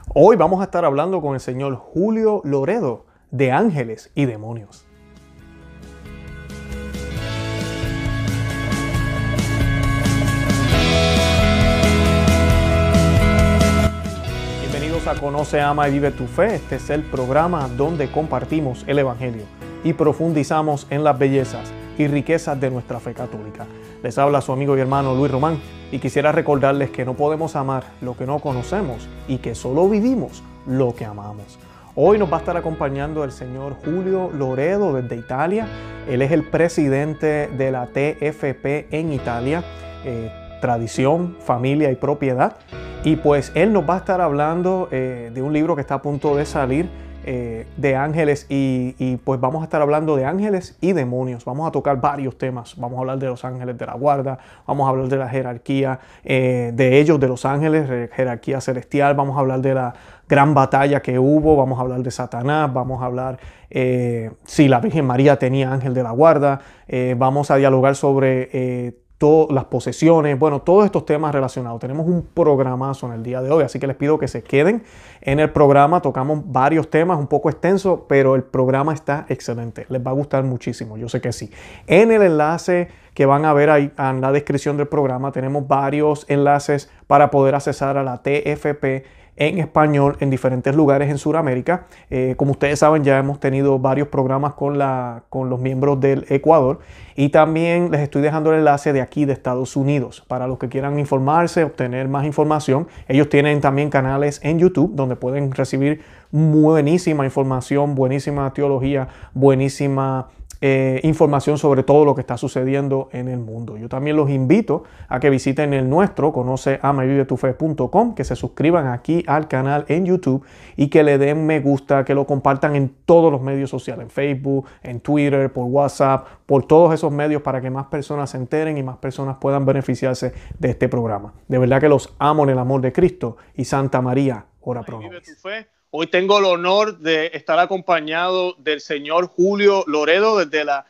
Hoy vamos a estar hablando con el señor Julio Loredo de Ángeles y Demonios. Bienvenidos a Conoce, Ama y Vive tu Fe. Este es el programa donde compartimos el Evangelio y profundizamos en las bellezas y riquezas de nuestra fe católica. Les habla su amigo y hermano Luis Román y quisiera recordarles que no podemos amar lo que no conocemos y que solo vivimos lo que amamos. Hoy nos va a estar acompañando el señor Julio Loredo desde Italia. Él es el presidente de la TFP en Italia, Tradición, Familia y Propiedad. Y pues él nos va a estar hablando de un libro que está a punto de salir, de ángeles y pues vamos a estar hablando de ángeles y demonios. Vamos a tocar varios temas. Vamos a hablar de los ángeles de la guarda, vamos a hablar de la jerarquía de ellos, de los ángeles, jerarquía celestial. Vamos a hablar de la gran batalla que hubo, vamos a hablar de Satanás, vamos a hablar si la Virgen María tenía ángel de la guarda, vamos a dialogar sobre todas las posesiones, bueno, todos estos temas relacionados. Tenemos un programazo en el día de hoy, así que les pido que se queden en el programa. Tocamos varios temas, un poco extenso, pero el programa está excelente. Les va a gustar muchísimo, yo sé que sí. En el enlace que van a ver ahí en la descripción del programa, tenemos varios enlaces para poder accesar a la TFP en español en diferentes lugares en Sudamérica. Como ustedes saben, ya hemos tenido varios programas con los miembros del Ecuador y también les estoy dejando el enlace de aquí de Estados Unidos para los que quieran informarse, obtener más información. Ellos tienen también canales en YouTube donde pueden recibir buenísima información, buenísima teología, buenísima información sobre todo lo que está sucediendo en el mundo. Yo también los invito a que visiten el nuestro, conoceamavivetufe.com, que se suscriban aquí al canal en YouTube y que le den me gusta, que lo compartan en todos los medios sociales, en Facebook, en Twitter, por WhatsApp, por todos esos medios para que más personas se enteren y más personas puedan beneficiarse de este programa. De verdad que los amo en el amor de Cristo y Santa María, ora pro nobis. Hoy tengo el honor de estar acompañado del señor Julio Loredo desde la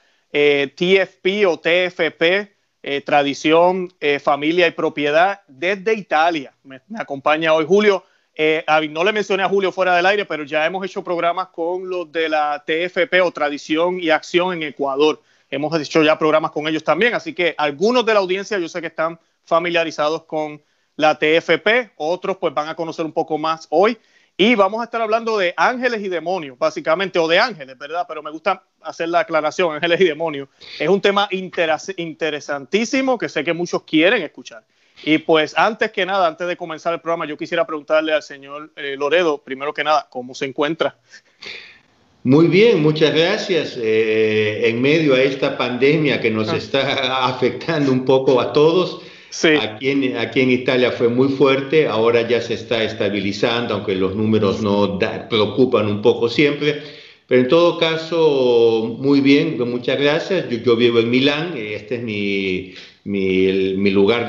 TFP o TFP, Tradición, Familia y Propiedad, desde Italia. Me acompaña hoy Julio. No le mencioné a Julio fuera del aire, pero ya hemos hecho programas con los de la TFP o Tradición y Acción en Ecuador. Hemos hecho ya programas con ellos también, así que algunos de la audiencia yo sé que están familiarizados con la TFP, otros pues van a conocer un poco más hoy. Y vamos a estar hablando de ángeles y demonios, básicamente, o de ángeles, ¿verdad? Pero me gusta hacer la aclaración, ángeles y demonios. Es un tema interesantísimo que sé que muchos quieren escuchar. Y pues antes que nada, antes de comenzar el programa, yo quisiera preguntarle al señor Loredo, primero que nada, ¿cómo se encuentra? Muy bien, muchas gracias. En medio a esta pandemia que nos está afectando un poco a todos, sí. Aquí en Italia fue muy fuerte, ahora ya se está estabilizando, aunque los números no preocupan un poco siempre, pero en todo caso, muy bien, muchas gracias. Yo vivo en Milán, este es mi lugar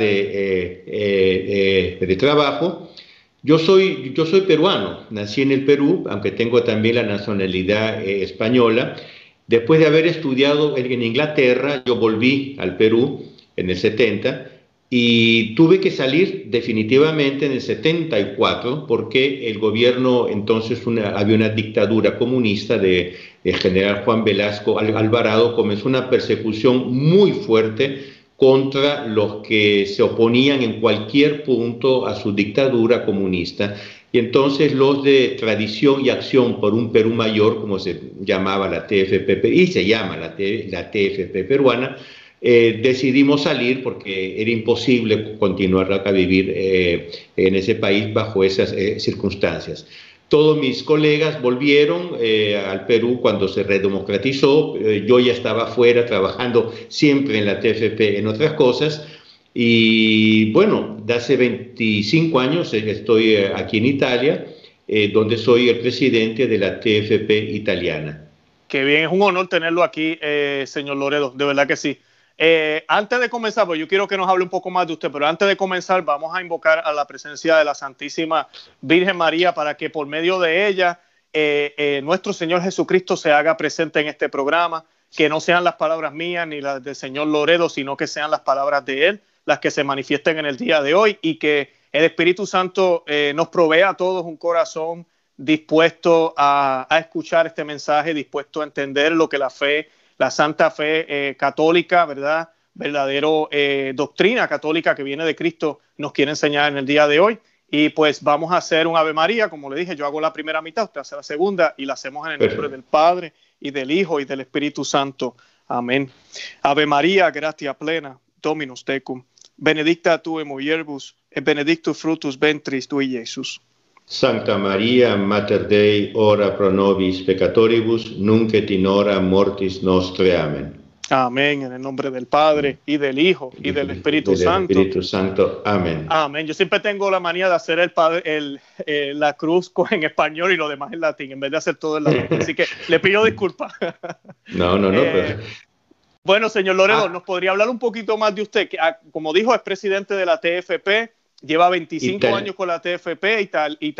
de trabajo. Yo soy peruano, nací en el Perú, aunque tengo también la nacionalidad española. Después de haber estudiado en Inglaterra, yo volví al Perú en el 70 y tuve que salir definitivamente en el 74 porque el gobierno, entonces había una dictadura comunista del general Juan Velasco Alvarado, comenzó una persecución muy fuerte contra los que se oponían en cualquier punto a su dictadura comunista. Y entonces los de Tradición y Acción por un Perú Mayor, como se llamaba la TFP, y se llama la TFP peruana, decidimos salir porque era imposible continuar a vivir en ese país bajo esas circunstancias. Todos mis colegas volvieron al Perú cuando se redemocratizó. Yo ya estaba fuera trabajando siempre en la TFP en otras cosas. Y bueno, de hace 25 años estoy aquí en Italia, donde soy el presidente de la TFP italiana. Qué bien, es un honor tenerlo aquí, señor Loredo, de verdad que sí. Antes de comenzar, pues yo quiero que nos hable un poco más de usted, pero antes de comenzar vamos a invocar a la presencia de la Santísima Virgen María para que por medio de ella nuestro Señor Jesucristo se haga presente en este programa, que no sean las palabras mías ni las del señor Loredo, sino que sean las palabras de Él, las que se manifiesten en el día de hoy y que el Espíritu Santo nos provee a todos un corazón dispuesto a escuchar este mensaje, dispuesto a entender lo que la fe, la santa fe católica, ¿verdad? Verdadero doctrina católica que viene de Cristo nos quiere enseñar en el día de hoy. Y pues vamos a hacer un Ave María, como le dije, yo hago la primera mitad, usted hace la segunda y la hacemos en el nombre del Padre y del Hijo y del Espíritu Santo. Amén. Ave María, gratia plena, Dominus tecum, benedicta tu in mulieribus, et benedictus fructus ventris tui, Iesus. Sancta Maria, Mater Dei, ora pro nobis peccatoribus, nunc et in hora mortis nostre. Amén. Amén, en el nombre del Padre y del Hijo y del Espíritu Santo. Espíritu Santo. Amén. Amén. Yo siempre tengo la manía de hacer la cruz en español y lo demás en latín, en vez de hacer todo en latín. Así que le pido disculpas. No. Pero... Bueno, señor Loredo, ¿nos podría hablar un poquito más de usted? Que, como dijo, es presidente de la TFP, lleva 25 años con la TFP,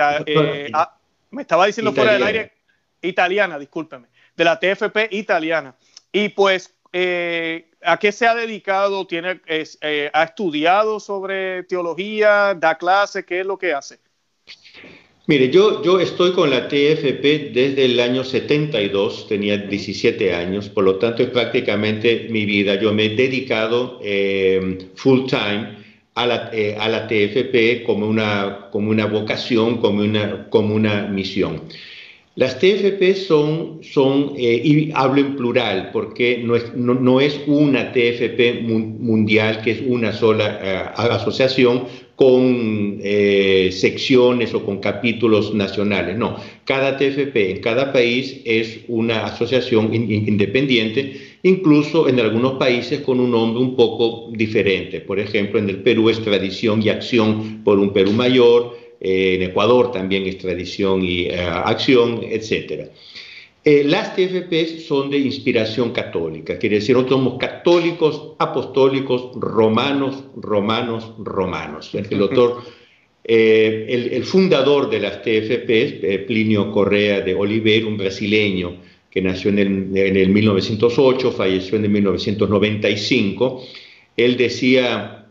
me estaba diciendo fuera del aire, italiana, discúlpeme, de la TFP italiana. Y pues, ¿a qué se ha dedicado? ¿Ha estudiado sobre teología? ¿Da clases? ¿Qué es lo que hace? Mire, yo estoy con la TFP desde el año 72, tenía 17 años, por lo tanto es prácticamente mi vida. Yo me he dedicado full time a la TFP como una vocación, como una misión. Las TFP son y hablo en plural, porque no es una TFP mundial, que es una sola asociación con secciones o con capítulos nacionales. No, cada TFP en cada país es una asociación independiente, incluso en algunos países con un nombre un poco diferente. Por ejemplo, en el Perú es Tradición y Acción por un Perú Mayor, en Ecuador también es Tradición y Acción, etc. Las TFP son de inspiración católica, quiere decir, nosotros somos católicos, apostólicos, romanos. El fundador de las TFP, Plinio Correa de Oliveira, un brasileño que nació en el 1908, falleció en el 1995, él decía,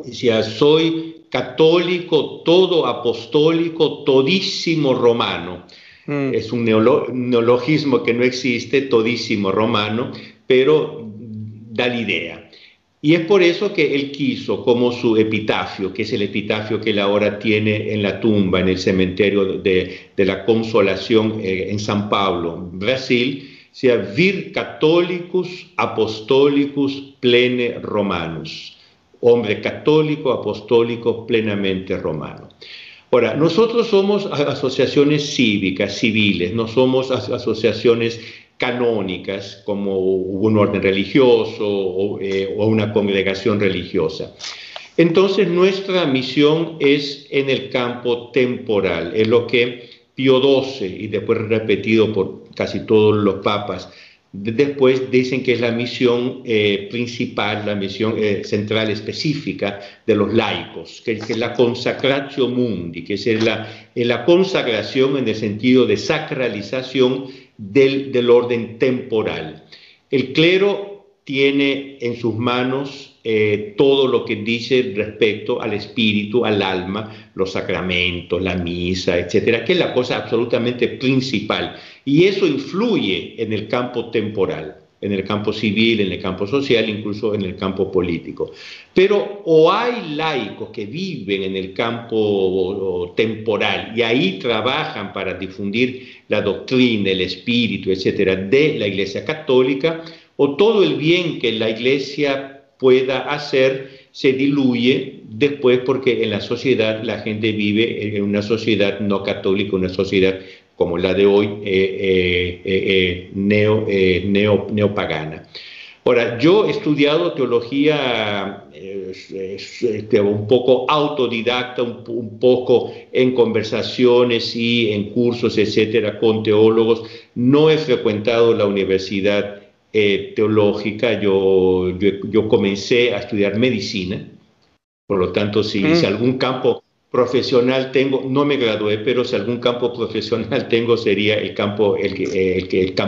soy católico, todo apostólico, todísimo romano. Es un neologismo que no existe, todísimo romano, pero da la idea. Y es por eso que él quiso, como su epitafio, que es el epitafio que él ahora tiene en la tumba, en el cementerio de la Consolación en San Pablo, Brasil, sea vir catholicus apostolicus plene romanus. Hombre católico, apostólico, plenamente romano. Ahora, nosotros somos asociaciones cívicas, civiles, no somos asociaciones canónicas como un orden religioso o una congregación religiosa. Entonces, nuestra misión es en el campo temporal, es lo que Pío XII, y después repetido por casi todos los papas, después dicen que es la misión principal, la misión central específica de los laicos, que es la consacratio mundi, que es la consagración en el sentido de sacralización del orden temporal. El clero tiene en sus manos todo lo que dice respecto al espíritu, al alma, los sacramentos, la misa, etcétera, que es la cosa absolutamente principal. Y eso influye en el campo temporal, en el campo civil, en el campo social, incluso en el campo político. Pero o hay laicos que viven en el campo temporal y ahí trabajan para difundir la doctrina, el espíritu, etcétera, de la Iglesia Católica, o todo el bien que la Iglesia pueda hacer se diluye después, porque en la sociedad la gente vive en una sociedad no católica, una sociedad como la de hoy, neopagana. Ahora, yo he estudiado teología un poco autodidacta, un poco en conversaciones y en cursos, etcétera, con teólogos. No he frecuentado la universidad teológica. Yo comencé a estudiar medicina, por lo tanto, si algún campo profesional tengo, no me gradué, pero si algún campo profesional tengo sería el campo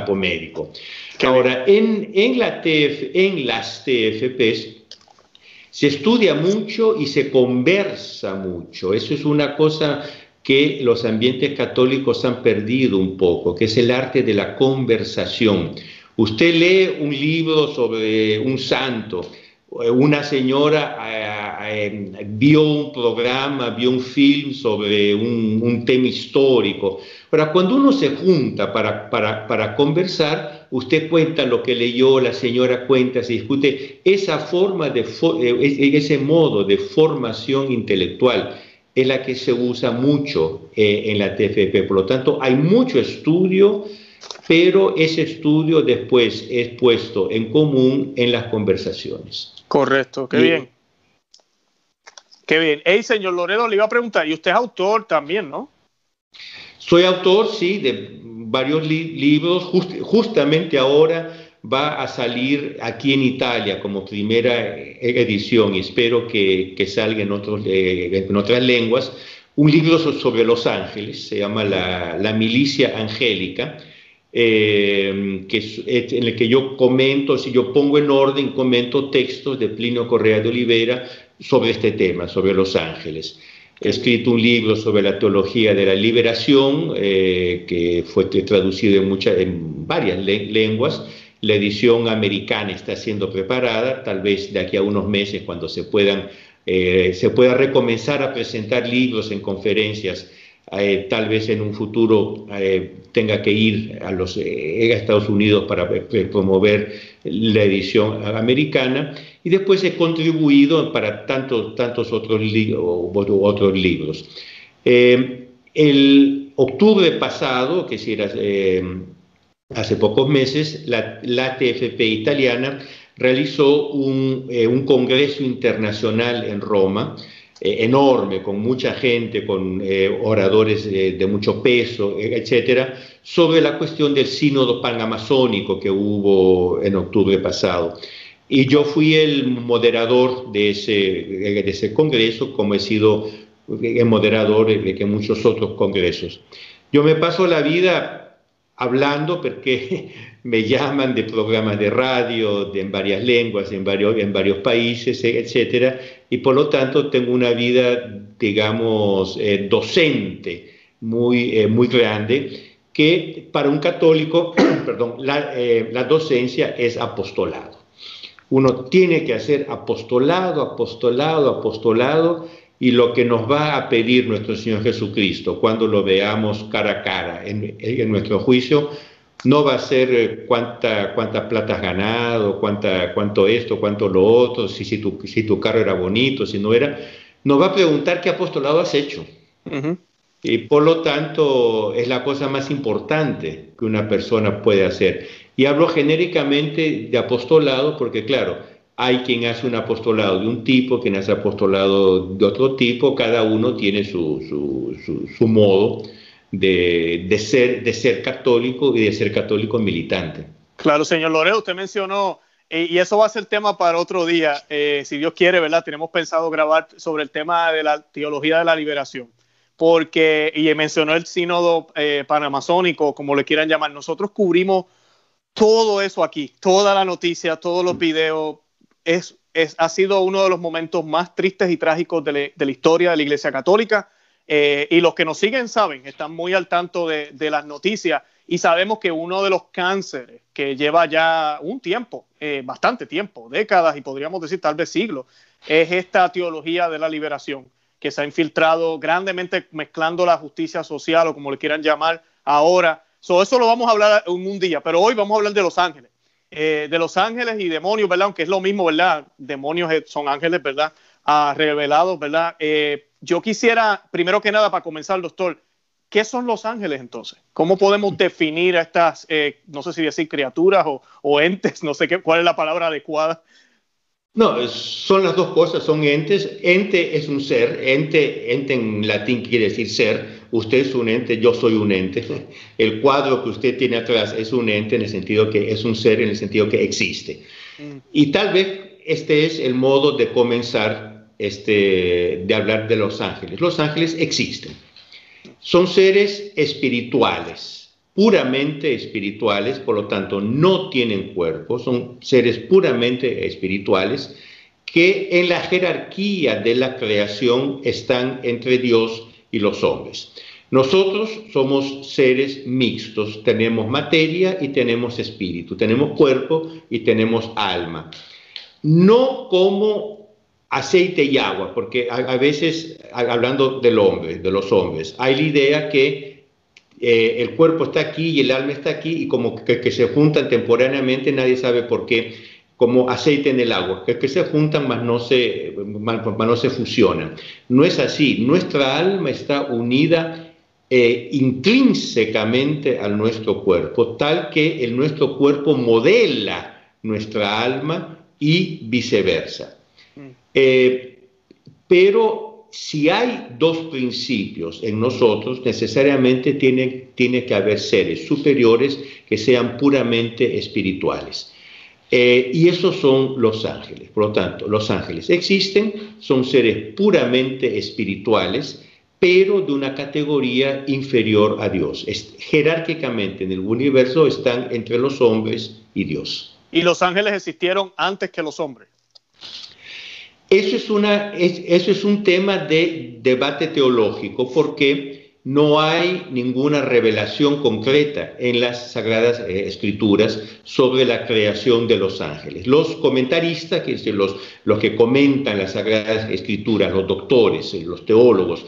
médico. Ahora, en las TFPs Se estudia mucho y se conversa mucho. Eso es una cosa que los ambientes católicos han perdido un poco, que es el arte de la conversación. Usted lee un libro sobre un santo, una señora vio un programa, vio un film sobre un tema histórico. Pero cuando uno se junta para conversar, usted cuenta lo que leyó, la señora cuenta, se discute. Esa forma ese modo de formación intelectual es la que se usa mucho en la TFP. Por lo tanto, hay mucho estudio, pero ese estudio después es puesto en común en las conversaciones. Correcto, qué bien. Qué bien. Hey, señor Loredo, le iba a preguntar, y usted es autor también, ¿no? Soy autor, sí, de varios libros. Justamente ahora va a salir aquí en Italia como primera edición, y espero que salga en otras lenguas, un libro sobre los ángeles, se llama La Milicia Angélica, en el que yo comento, si yo pongo en orden, comento textos de Plinio Correa de Oliveira sobre este tema, sobre los ángeles. He escrito un libro sobre la teología de la liberación, que fue traducido en varias lenguas. La edición americana está siendo preparada, tal vez de aquí a unos meses, cuando se pueda recomenzar a presentar libros en conferencias. Tal vez en un futuro tenga que ir a Estados Unidos para promover la edición americana, y después he contribuido para tantos otros libros. El octubre pasado, que si era hace pocos meses, la TFP italiana realizó un congreso internacional en Roma, enorme, con mucha gente, con oradores de mucho peso, etcétera, sobre la cuestión del sínodo panamazónico que hubo en octubre pasado. Y yo fui el moderador de ese congreso, como he sido el moderador de muchos otros congresos. Yo me paso la vida hablando porque me llaman de programas de radio en varias lenguas, en varios países, etcétera, y por lo tanto tengo una vida, digamos, docente muy grande, que para un católico, perdón, la docencia es apostolado. Uno tiene que hacer apostolado, y lo que nos va a pedir nuestro Señor Jesucristo cuando lo veamos cara a cara en nuestro juicio, no va a ser cuánta plata has ganado, cuánto esto, cuánto lo otro, si tu carro era bonito, si no era. Nos va a preguntar qué apostolado has hecho. Uh-huh. Y por lo tanto es la cosa más importante que una persona puede hacer. Y hablo genéricamente de apostolado porque, claro, hay quien hace un apostolado de un tipo, quien hace apostolado de otro tipo, cada uno tiene su modo de ser católico y de ser católico militante. Claro, señor Loredo, usted mencionó, y eso va a ser tema para otro día, si Dios quiere, ¿verdad? Tenemos pensado grabar sobre el tema de la teología de la liberación, y mencionó el sínodo panamazónico, como le quieran llamar. Nosotros cubrimos todo eso aquí, toda la noticia, todos los videos. Ha sido uno de los momentos más tristes y trágicos de la historia de la Iglesia Católica, y los que nos siguen saben, están muy al tanto de las noticias, y sabemos que uno de los cánceres que lleva ya un tiempo, bastante tiempo, décadas, y podríamos decir tal vez siglos, es esta teología de la liberación, que se ha infiltrado grandemente mezclando la justicia social, o como le quieran llamar ahora. Eso lo vamos a hablar en un día, pero hoy vamos a hablar de los ángeles. De los ángeles y demonios, ¿verdad? Aunque es lo mismo, ¿verdad? Demonios son ángeles, ¿verdad? Revelados, ¿verdad? Yo quisiera, primero que nada, para comenzar, doctor, ¿qué son los ángeles entonces? ¿Cómo podemos definir a estas, no sé si decir criaturas o entes, no sé cuál es la palabra adecuada? No, son las dos cosas, son entes. Ente es un ser, ente en latín quiere decir ser. Usted es un ente, yo soy un ente. El cuadro que usted tiene atrás es un ente en el sentido que es un ser, en el sentido que existe. Y tal vez este es el modo de comenzar de hablar de los ángeles. Los ángeles existen. Son seres espirituales, puramente espirituales, por lo tanto no tienen cuerpo, son seres puramente espirituales que en la jerarquía de la creación están entre Dios y los hombres. Nosotros somos seres mixtos, tenemos materia y tenemos espíritu, tenemos cuerpo y tenemos alma. No como aceite y agua, porque a veces, hablando del hombre, de los hombres, hay la idea que el cuerpo está aquí y el alma está aquí y como que se juntan temporariamente, nadie sabe por qué, como aceite en el agua, que se juntan mas no se fusionan. No es así, nuestra alma está unida intrínsecamente a nuestro cuerpo, tal que nuestro cuerpo modela nuestra alma y viceversa. Pero si hay dos principios en nosotros, necesariamente tiene que haber seres superiores que sean puramente espirituales. Y esos son los ángeles. Por lo tanto, los ángeles existen, son seres puramente espirituales, pero de una categoría inferior a Dios. Jerárquicamente en el universo están entre los hombres y Dios. ¿Y los ángeles existieron antes que los hombres? Eso es un tema de debate teológico, porque no hay ninguna revelación concreta en las Sagradas Escrituras sobre la creación de los ángeles. Los comentaristas, que es los que comentan las Sagradas Escrituras, los doctores, los teólogos,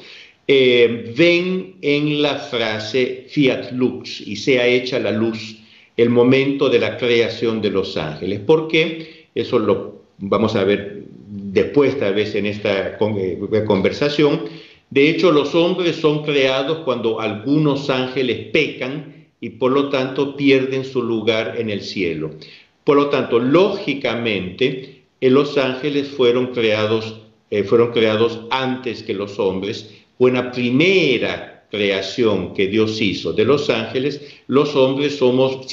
ven en la frase fiat lux, y sea hecha la luz, el momento de la creación de los ángeles. ¿Por qué? Eso lo vamos a ver después, tal vez, en esta conversación. De hecho, los hombres son creados cuando algunos ángeles pecan y por lo tanto pierden su lugar en el cielo. Por lo tanto, lógicamente, los ángeles fueron creados antes que los hombres. Fue una primera creación que Dios hizo de los ángeles. Los hombres somos,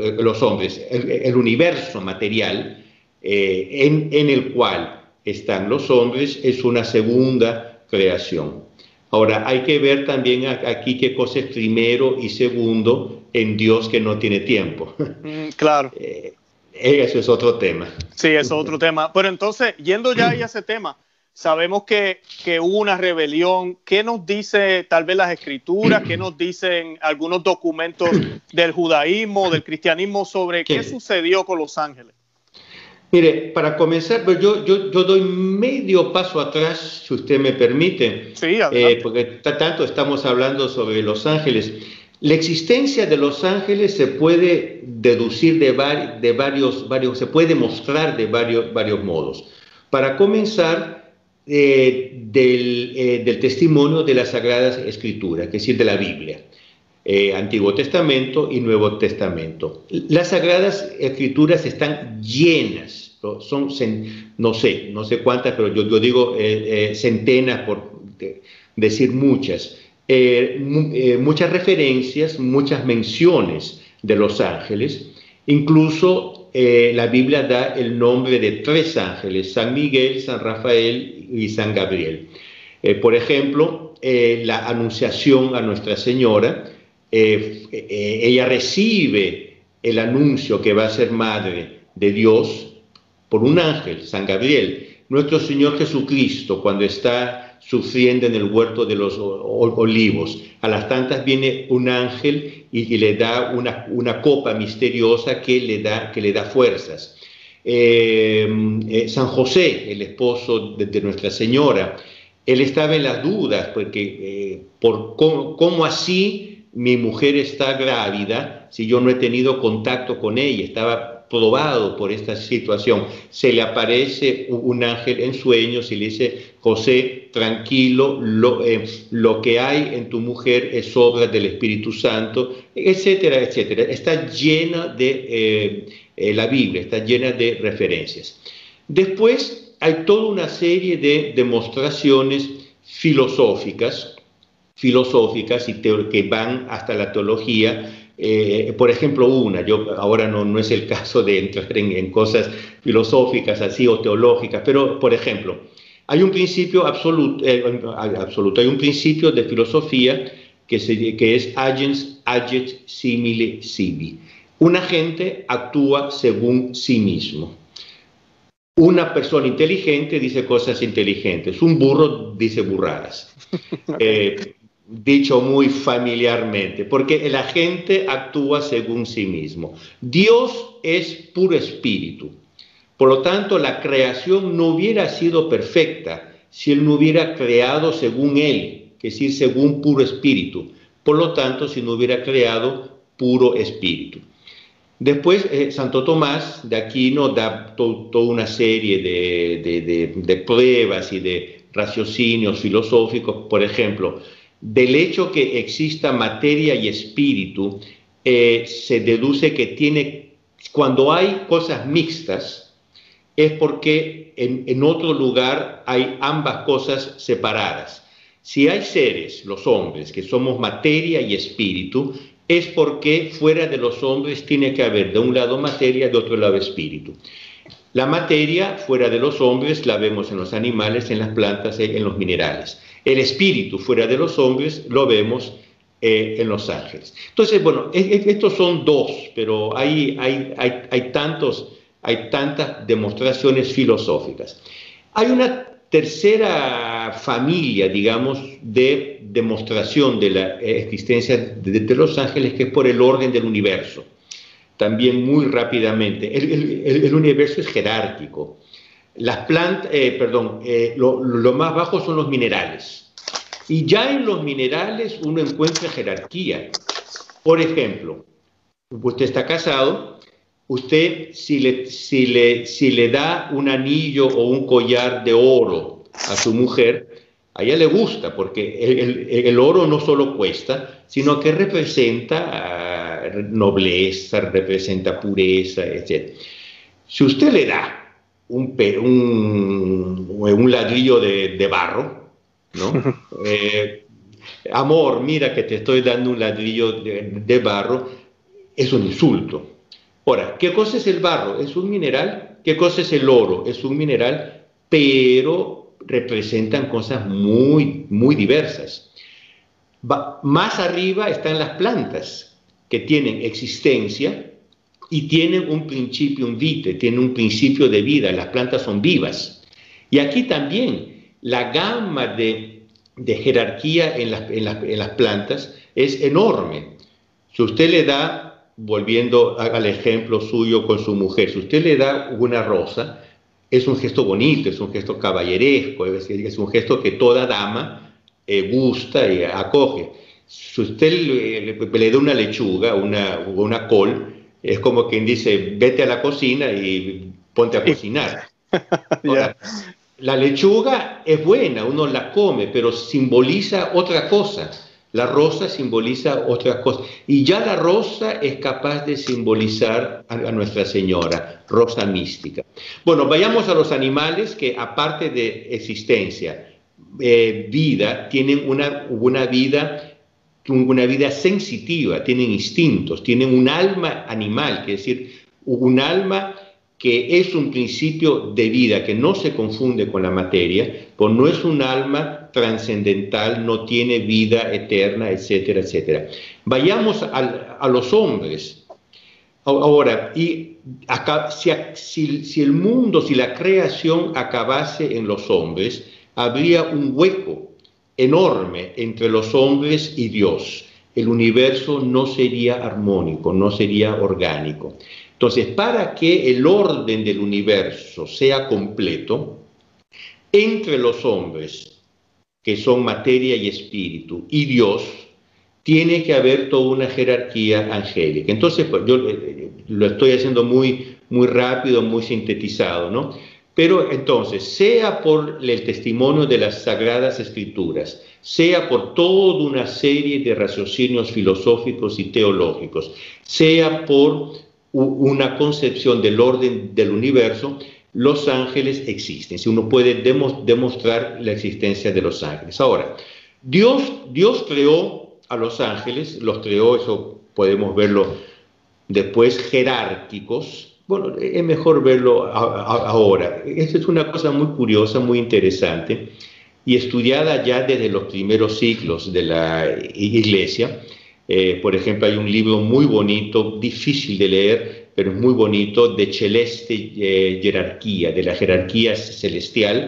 el universo material en el cual están los hombres es una segunda creación. Ahora, hay que ver también aquí qué cosa es primero y segundo en Dios, que no tiene tiempo. Claro. Eso es otro tema. Sí, eso es otro tema. Pero entonces, yendo ya a ese tema, sabemos que hubo una rebelión. ¿Qué nos dice tal vez las escrituras? ¿Qué nos dicen algunos documentos del judaísmo, del cristianismo sobre qué sucedió con los ángeles? Mire, para comenzar, pues yo doy medio paso atrás, si usted me permite, sí, porque tanto estamos hablando sobre los ángeles. La existencia de los ángeles se puede deducir se puede demostrar de varios modos. Para comenzar, del testimonio de las Sagradas Escrituras, es decir, de la Biblia. Antiguo Testamento y Nuevo Testamento. Las Sagradas Escrituras están llenas, no sé cuántas, pero yo digo centenas, por decir muchas, muchas referencias, muchas menciones de los ángeles. Incluso la Biblia da el nombre de 3 ángeles: San Miguel, San Rafael y San Gabriel. Por ejemplo, la anunciación a Nuestra Señora. Ella recibe el anuncio que va a ser madre de Dios por un ángel, San Gabriel. Nuestro Señor Jesucristo, cuando está sufriendo en el huerto de los olivos, a las tantas viene un ángel y le da una copa misteriosa que le da fuerzas. San José, el esposo de Nuestra Señora, él estaba en las dudas, porque ¿cómo así mi mujer está grávida si yo no he tenido contacto con ella? Estaba probado por esta situación. Se le aparece un ángel en sueños y le dice: José, tranquilo, lo que hay en tu mujer es obra del Espíritu Santo, etcétera, etcétera. Está llena de la Biblia, está llena de referencias. Después hay toda una serie de demostraciones filosóficas y que van hasta la teología. Por ejemplo, ahora no es el caso de entrar en cosas filosóficas así o teológicas, pero por ejemplo, hay un principio absoluto, hay un principio de filosofía que es agens aget simile sibi. Un agente actúa según sí mismo. Una persona inteligente dice cosas inteligentes, un burro dice burradas. Dicho muy familiarmente, porque la gente actúa según sí mismo. Dios es puro espíritu. Por lo tanto, la creación no hubiera sido perfecta si Él no hubiera creado según Él, es decir, según puro espíritu. Por lo tanto, si no hubiera creado puro espíritu. Después, Santo Tomás de Aquino da toda una serie de pruebas y de raciocinios filosóficos. Por ejemplo, del hecho que exista materia y espíritu, se deduce que cuando hay cosas mixtas, es porque en otro lugar hay ambas cosas separadas. Si hay seres, los hombres, que somos materia y espíritu, es porque fuera de los hombres tiene que haber de un lado materia, de otro lado espíritu. La materia fuera de los hombres la vemos en los animales, en las plantas, en los minerales. El espíritu fuera de los hombres lo vemos en los ángeles. Entonces, bueno, estos son dos, pero hay tantas demostraciones filosóficas. Hay una tercera familia, digamos, de demostración de la existencia de los ángeles, que es por el orden del universo. También muy rápidamente, el universo es jerárquico. Las plantas, lo más bajo son los minerales. Y ya en los minerales uno encuentra jerarquía. Por ejemplo, usted está casado, usted si le da un anillo o un collar de oro a su mujer, a ella le gusta, porque el oro no solo cuesta, sino que representa nobleza, representa pureza, etc. Si usted le da un ladrillo de barro, ¿no? Amor, mira que te estoy dando un ladrillo de barro, es un insulto. Ahora, ¿qué cosa es el barro? Es un mineral. ¿Qué cosa es el oro? Es un mineral, pero representan cosas muy, muy diversas. Más arriba están las plantas, que tienen existencia y tienen un principio, un vitae, tienen un principio de vida. Las plantas son vivas. Y aquí también la gama de jerarquía en las plantas es enorme. Si usted le da, volviendo al ejemplo suyo con su mujer, si usted le da una rosa, es un gesto bonito, es un gesto caballeresco, es un gesto que toda dama gusta y acoge. Si usted le da una lechuga, una col, es como quien dice, vete a la cocina y ponte a cocinar. Ahora, la lechuga es buena, uno la come, pero simboliza otra cosa. La rosa simboliza otras cosas. Y ya la rosa es capaz de simbolizar a Nuestra Señora, rosa mística. Bueno, vayamos a los animales que, aparte de existencia, vida, tienen una vida sensitiva, tienen instintos, tienen un alma animal, es decir, un alma que es un principio de vida que no se confunde con la materia, pues no es un alma trascendental, no tiene vida eterna, etcétera, etcétera. Vayamos a los hombres. Ahora, y acá, si el mundo, si la creación acabase en los hombres, habría un hueco enorme entre los hombres y Dios. El universo no sería armónico, no sería orgánico. Entonces, para que el orden del universo sea completo, entre los hombres, que son materia y espíritu, y Dios, tiene que haber toda una jerarquía angélica. Entonces, pues, yo lo estoy haciendo muy, muy rápido, muy sintetizado, ¿no? Pero entonces, sea por el testimonio de las Sagradas Escrituras, sea por toda una serie de raciocinios filosóficos y teológicos, sea por una concepción del orden del universo, los ángeles existen. Si uno puede demostrar la existencia de los ángeles. Ahora, Dios creó a los ángeles, los creó, eso podemos verlo después, jerárquicos. Bueno, es mejor verlo ahora. Esta es una cosa muy curiosa, muy interesante, y estudiada ya desde los primeros siglos de la Iglesia. Por ejemplo, hay un libro muy bonito, difícil de leer, pero es muy bonito, de celeste jerarquía, de la jerarquía celestial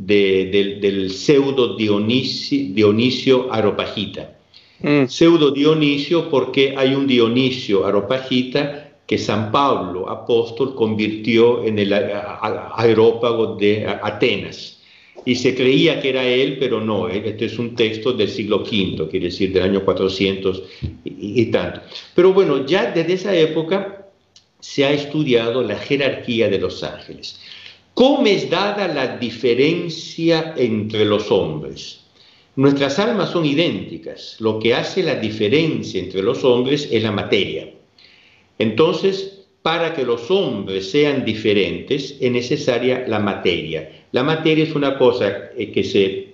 del pseudo Dionisio Areopagita. Pseudo Dionisio porque hay un Dionisio Areopagita que San Pablo, apóstol, convirtió en el areópago de Atenas. Y se creía que era él, pero no, este es un texto del siglo V, quiere decir del año 400 y tanto. Pero bueno, ya desde esa época se ha estudiado la jerarquía de los ángeles. ¿Cómo es dada la diferencia entre los hombres? Nuestras almas son idénticas, lo que hace la diferencia entre los hombres es la materia. Entonces, para que los hombres sean diferentes es necesaria la materia. La materia es una cosa que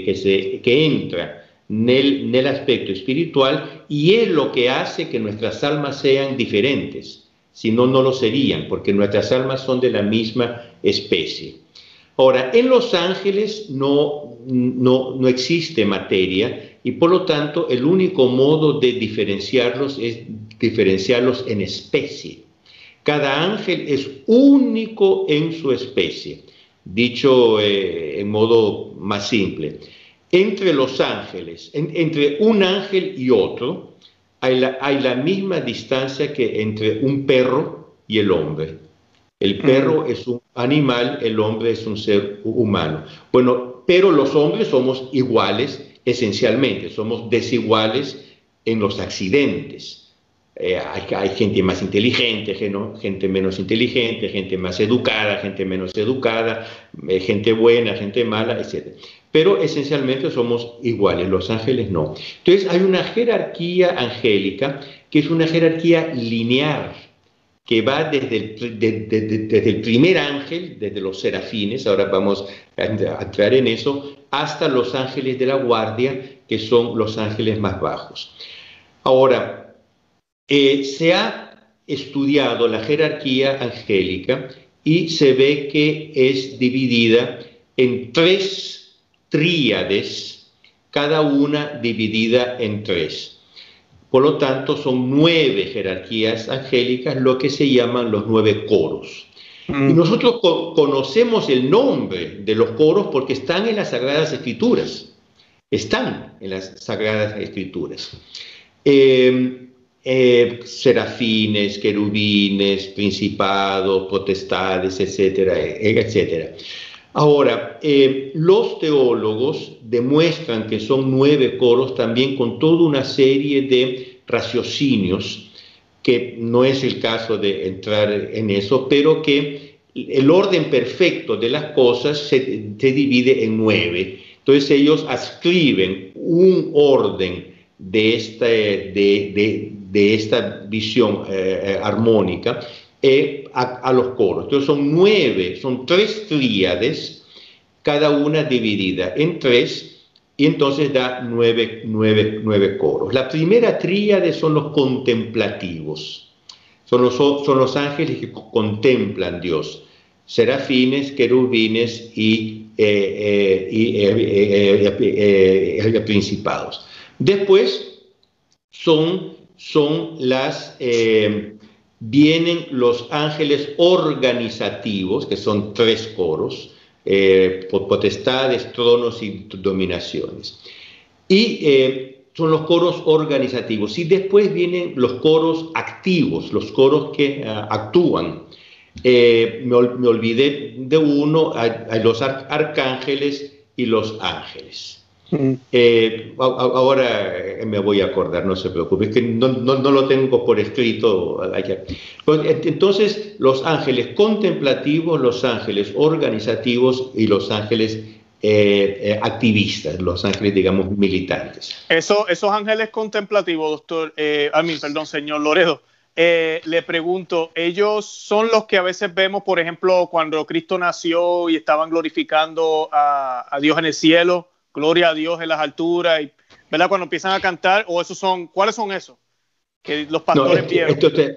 entra en el aspecto espiritual y es lo que hace que nuestras almas sean diferentes. Si no, no lo serían, porque nuestras almas son de la misma especie. Ahora, en los ángeles no existe materia y por lo tanto el único modo de diferenciarlos es diferenciarlos en especie. Cada ángel es único en su especie. Dicho en modo más simple, entre los ángeles, entre un ángel y otro, hay la misma distancia que entre un perro y el hombre. El perro es un animal, el hombre es un ser humano. Bueno, pero los hombres somos iguales esencialmente, somos desiguales en los accidentes. Hay gente más inteligente, gente menos inteligente, gente más educada, gente menos educada, gente buena, gente mala, etc. Pero esencialmente somos iguales, los ángeles no. Entonces hay una jerarquía angélica que es una jerarquía lineal, que va desde el primer ángel, desde los serafines, ahora vamos a entrar en eso, hasta los ángeles de la guardia, que son los ángeles más bajos. Ahora, se ha estudiado la jerarquía angélica y se ve que es dividida en 3 tríades, cada una dividida en 3. Por lo tanto, son 9 jerarquías angélicas, lo que se llaman los 9 coros. Y nosotros conocemos el nombre de los coros porque están en las Sagradas Escrituras. Están en las Sagradas Escrituras. Serafines, querubines, principados, potestades, etcétera, etcétera. Ahora, los teólogos demuestran que son 9 coros también con toda una serie de raciocinios, que no es el caso de entrar en eso, pero que el orden perfecto de las cosas se divide en 9. Entonces ellos adscriben un orden de esta visión armónica a los coros. Entonces son 9, son 3 tríades, cada una dividida en 3, y entonces da 9 coros. La primera tríade son los contemplativos, son los ángeles que contemplan a Dios, serafines, querubines y principados. Después vienen los ángeles organizativos, que son 3 coros, potestades, tronos y dominaciones. Y son los coros organizativos. Y después vienen los coros activos, los coros que actúan. Me olvidé de uno, hay los arcángeles y los ángeles. Ahora me voy a acordar, no se preocupe, es que no lo tengo por escrito. Entonces, los ángeles contemplativos, los ángeles organizativos y los ángeles activistas, los ángeles, digamos, militantes. Esos ángeles contemplativos, señor Loredo, le pregunto, ¿ellos son los que a veces vemos, por ejemplo, cuando Cristo nació y estaban glorificando a Dios en el cielo? Gloria a Dios en las alturas, y, ¿verdad? Cuando empiezan a cantar, o esos son, ¿cuáles son esos que los pastores vieron?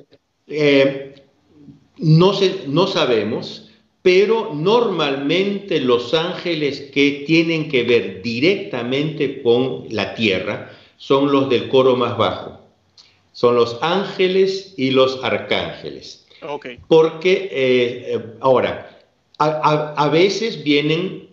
No sabemos, pero normalmente los ángeles que tienen que ver directamente con la tierra son los del coro más bajo, son los ángeles y los arcángeles. Okay. Porque ahora, a veces vienen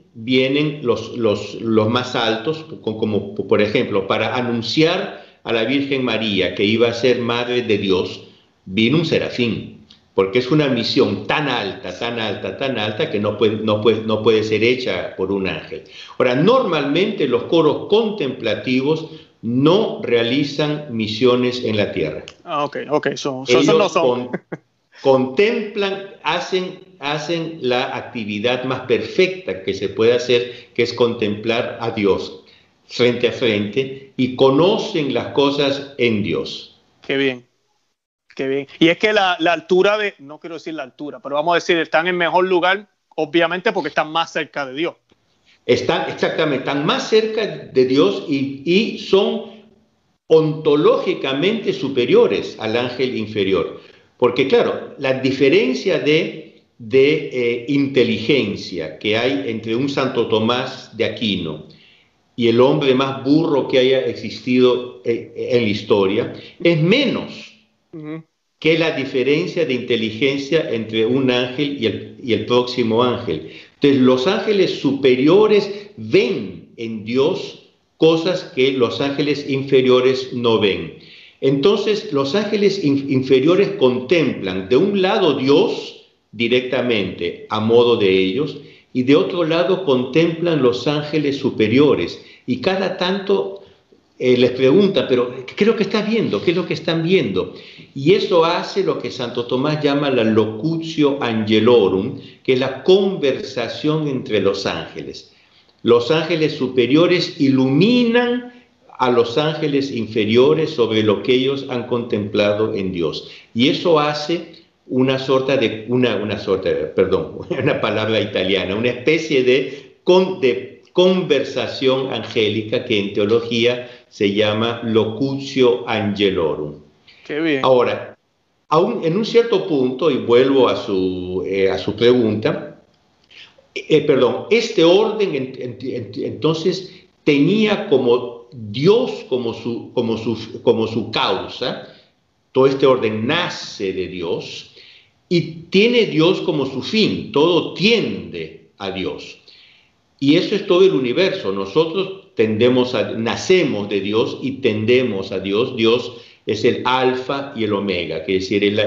los más altos, como por ejemplo, para anunciar a la Virgen María que iba a ser Madre de Dios, vino un serafín, porque es una misión tan alta, tan alta, tan alta, que no puede ser hecha por un ángel. Ahora, normalmente los coros contemplativos no realizan misiones en la tierra. Ok. Ellos no son. contemplan, hacen la actividad más perfecta que se puede hacer, que es contemplar a Dios frente a frente, y conocen las cosas en Dios. Qué bien. Y es que la altura no quiero decir la altura, pero vamos a decir, están en mejor lugar, obviamente porque están más cerca de Dios. Están más cerca de Dios y son ontológicamente superiores al ángel inferior. Porque claro, la diferencia de inteligencia que hay entre un Santo Tomás de Aquino y el hombre más burro que haya existido en la historia es menos que la diferencia de inteligencia entre un ángel y el próximo ángel. Entonces, los ángeles superiores ven en Dios cosas que los ángeles inferiores no ven. Entonces, los ángeles inferiores contemplan de un lado Dios directamente a modo de ellos, y de otro lado contemplan los ángeles superiores, y cada tanto les pregunta, pero ¿qué es lo que estás viendo? ¿Qué es lo que están viendo? Y eso hace lo que Santo Tomás llama la locutio angelorum, que es la conversación entre los ángeles. Los ángeles superiores iluminan a los ángeles inferiores sobre lo que ellos han contemplado en Dios. Y eso hace una palabra italiana, una especie de conversación angélica que en teología se llama locutio angelorum. Qué bien. Ahora, en un cierto punto, y vuelvo a su pregunta, este orden entonces tenía como Dios como su causa. Todo este orden nace de Dios y tiene Dios como su fin. Todo tiende a Dios. Y eso es todo el universo. Nosotros nacemos de Dios y tendemos a Dios. Dios es el alfa y el omega, que es decir,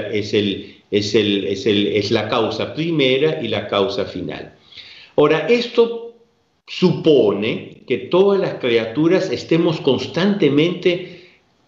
es la causa primera y la causa final. Ahora, esto supone que todas las criaturas estemos constantemente,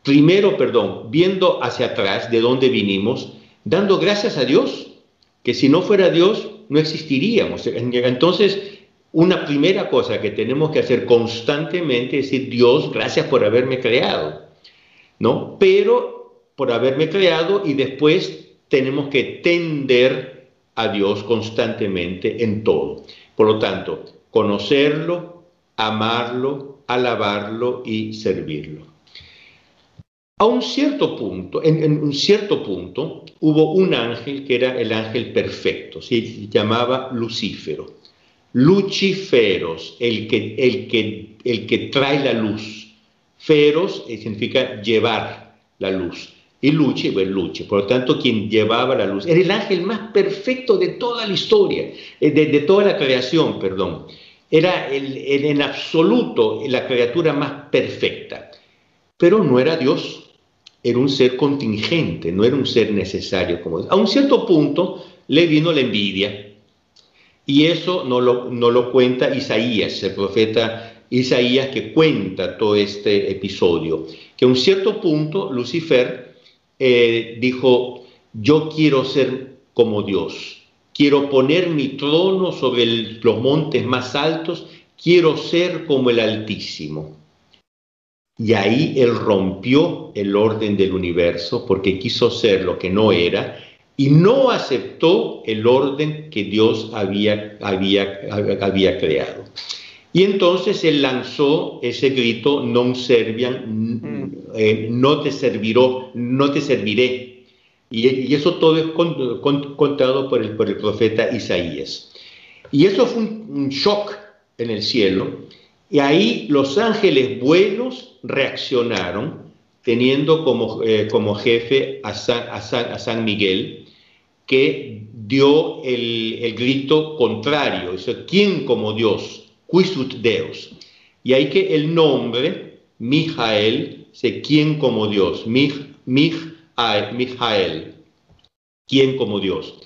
viendo hacia atrás de dónde vinimos, dando gracias a Dios, que si no fuera Dios no existiríamos. Entonces, una primera cosa que tenemos que hacer constantemente es decir: Dios, gracias por haberme creado, ¿no? Pero por haberme creado, y después tenemos que tender a Dios constantemente en todo. Por lo tanto, conocerlo, amarlo, alabarlo y servirlo. A un cierto punto, en un cierto punto, hubo un ángel que era el ángel perfecto, se llamaba Lucífero. Luciferos, el que trae la luz. Feros significa llevar la luz. Y luce, por lo tanto, quien llevaba la luz. Era el ángel más perfecto de toda la historia, de toda la creación, perdón. Era en absoluto la criatura más perfecta. Pero no era Dios, era un ser contingente, no era un ser necesario como Dios. A un cierto punto le vino la envidia. Y eso no lo cuenta Isaías, el profeta Isaías, que cuenta todo este episodio. Que a un cierto punto Lucifer dijo: yo quiero ser como Dios, quiero poner mi trono sobre los montes más altos, quiero ser como el Altísimo. Y ahí él rompió el orden del universo porque quiso ser lo que no era y no aceptó el orden que Dios había creado. Y entonces él lanzó ese grito: non serviam, no te serviré. Y eso todo es contado por el profeta Isaías. Y eso fue un shock en el cielo. Y ahí los ángeles buenos reaccionaron, teniendo como jefe a San Miguel, que dio el grito contrario, dice, ¿quién como Dios? Quisut Deus. Y ahí que el nombre, Mijael, dice, ¿quién como Dios? Mijael, ¿quién como Dios?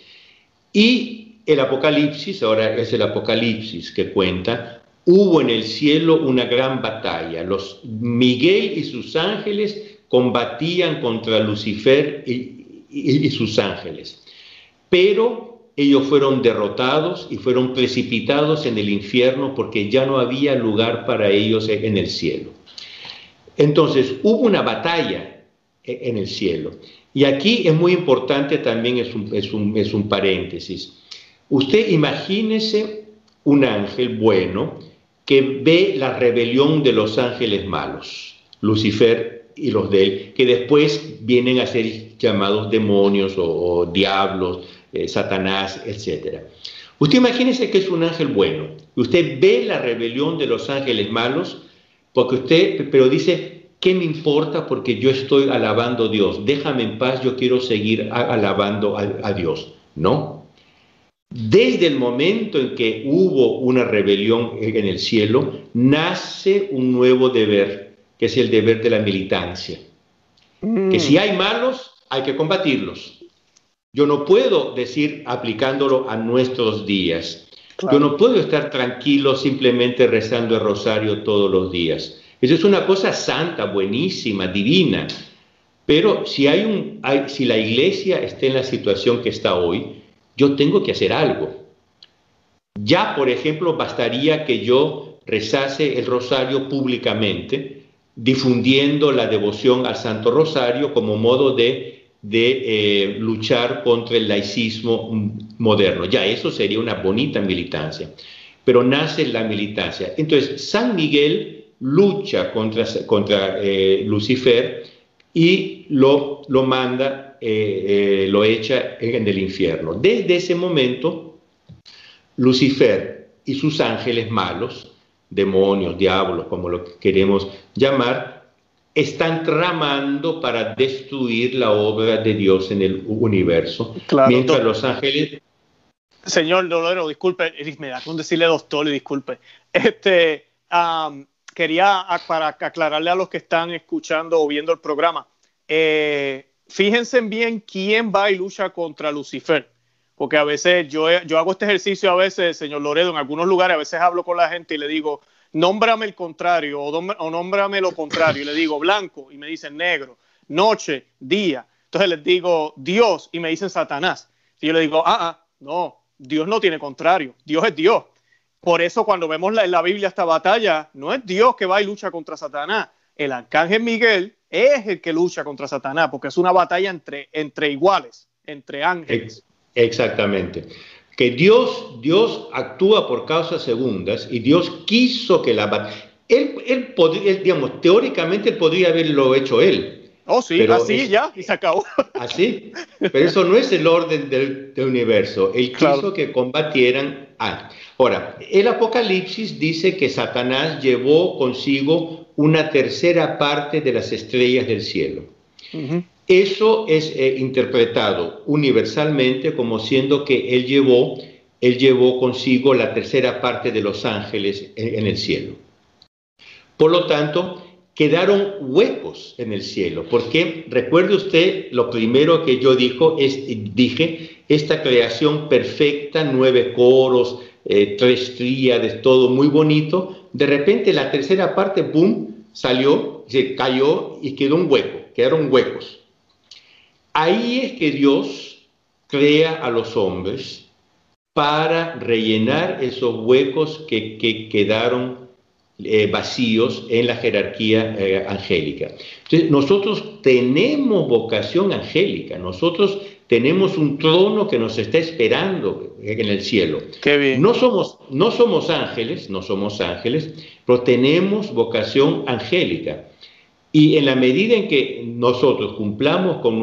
Y el Apocalipsis, ahora es el Apocalipsis que cuenta, hubo en el cielo una gran batalla. Miguel y sus ángeles combatían contra Lucifer y sus ángeles. Pero ellos fueron derrotados y fueron precipitados en el infierno porque ya no había lugar para ellos en el cielo. Entonces hubo una batalla en el cielo. Y aquí es muy importante también, es un paréntesis. Usted imagínese un ángel bueno que ve la rebelión de los ángeles malos, Lucifer y los de él, que después vienen a ser llamados demonios o diablos, Satanás, etc. Usted imagínese que es un ángel bueno, y usted ve la rebelión de los ángeles malos, pero dice, ¿qué me importa? Porque yo estoy alabando a Dios, déjame en paz, yo quiero seguir alabando a Dios. No. Desde el momento en que hubo una rebelión en el cielo, nace un nuevo deber, que es el deber de la militancia. Que si hay malos, hay que combatirlos. Yo no puedo decir, aplicándolo a nuestros días, yo no puedo estar tranquilo simplemente rezando el rosario todos los días. Eso es una cosa santa, buenísima, divina. Pero si la iglesia está en la situación que está hoy, yo tengo que hacer algo. Ya, por ejemplo, bastaría que yo rezase el rosario públicamente, difundiendo la devoción al Santo Rosario como modo de luchar contra el laicismo moderno. Ya eso sería una bonita militancia. Pero nace la militancia. Entonces, San Miguel lucha contra Lucifer y lo manda, lo echa en el infierno. Desde ese momento, Lucifer y sus ángeles malos, demonios, diablos, como lo queremos llamar, están tramando para destruir la obra de Dios en el universo. Claro, mientras los ángeles... Señor Lorero, disculpe, me da con decirle doctor y disculpe. Quería para aclararle a los que están escuchando o viendo el programa, fíjense bien quién va y lucha contra Lucifer, porque a veces yo hago este ejercicio a veces, señor Loredo, en algunos lugares, a veces hablo con la gente y le digo, nómbrame el contrario o nómbrame lo contrario, y le digo blanco y me dicen negro, noche, día, entonces les digo Dios y me dicen Satanás, y yo le digo, no, Dios no tiene contrario, Dios es Dios. Por eso cuando vemos en la Biblia esta batalla, no es Dios que va y lucha contra Satanás, el arcángel Miguel es el que lucha contra Satanás, porque es una batalla entre iguales, entre ángeles. Exactamente. Que Dios actúa por causas segundas y Dios quiso que la batalla... Él digamos, teóricamente él podría haberlo hecho él. Oh, sí, así ya, y se acabó. Así, pero eso no es el orden del universo. Él quiso que combatieran a... Ahora, el Apocalipsis dice que Satanás llevó consigo una tercera parte de las estrellas del cielo. Uh-huh. Eso es interpretado universalmente como siendo que él llevó consigo la tercera parte de los ángeles en el cielo. Por lo tanto, quedaron huecos en el cielo, porque recuerde usted lo primero que yo dije, esta creación perfecta, 9 coros, 3 tríades, todo muy bonito, de repente la tercera parte, ¡boom!, salió, se cayó y quedó un hueco, quedaron huecos. Ahí es que Dios crea a los hombres para rellenar esos huecos que quedaron vacíos en la jerarquía angélica. Entonces, nosotros tenemos vocación angélica, nosotros tenemos un trono que nos está esperando en el cielo. Qué bien. No somos ángeles, pero tenemos vocación angélica. Y en la medida en que nosotros cumplamos con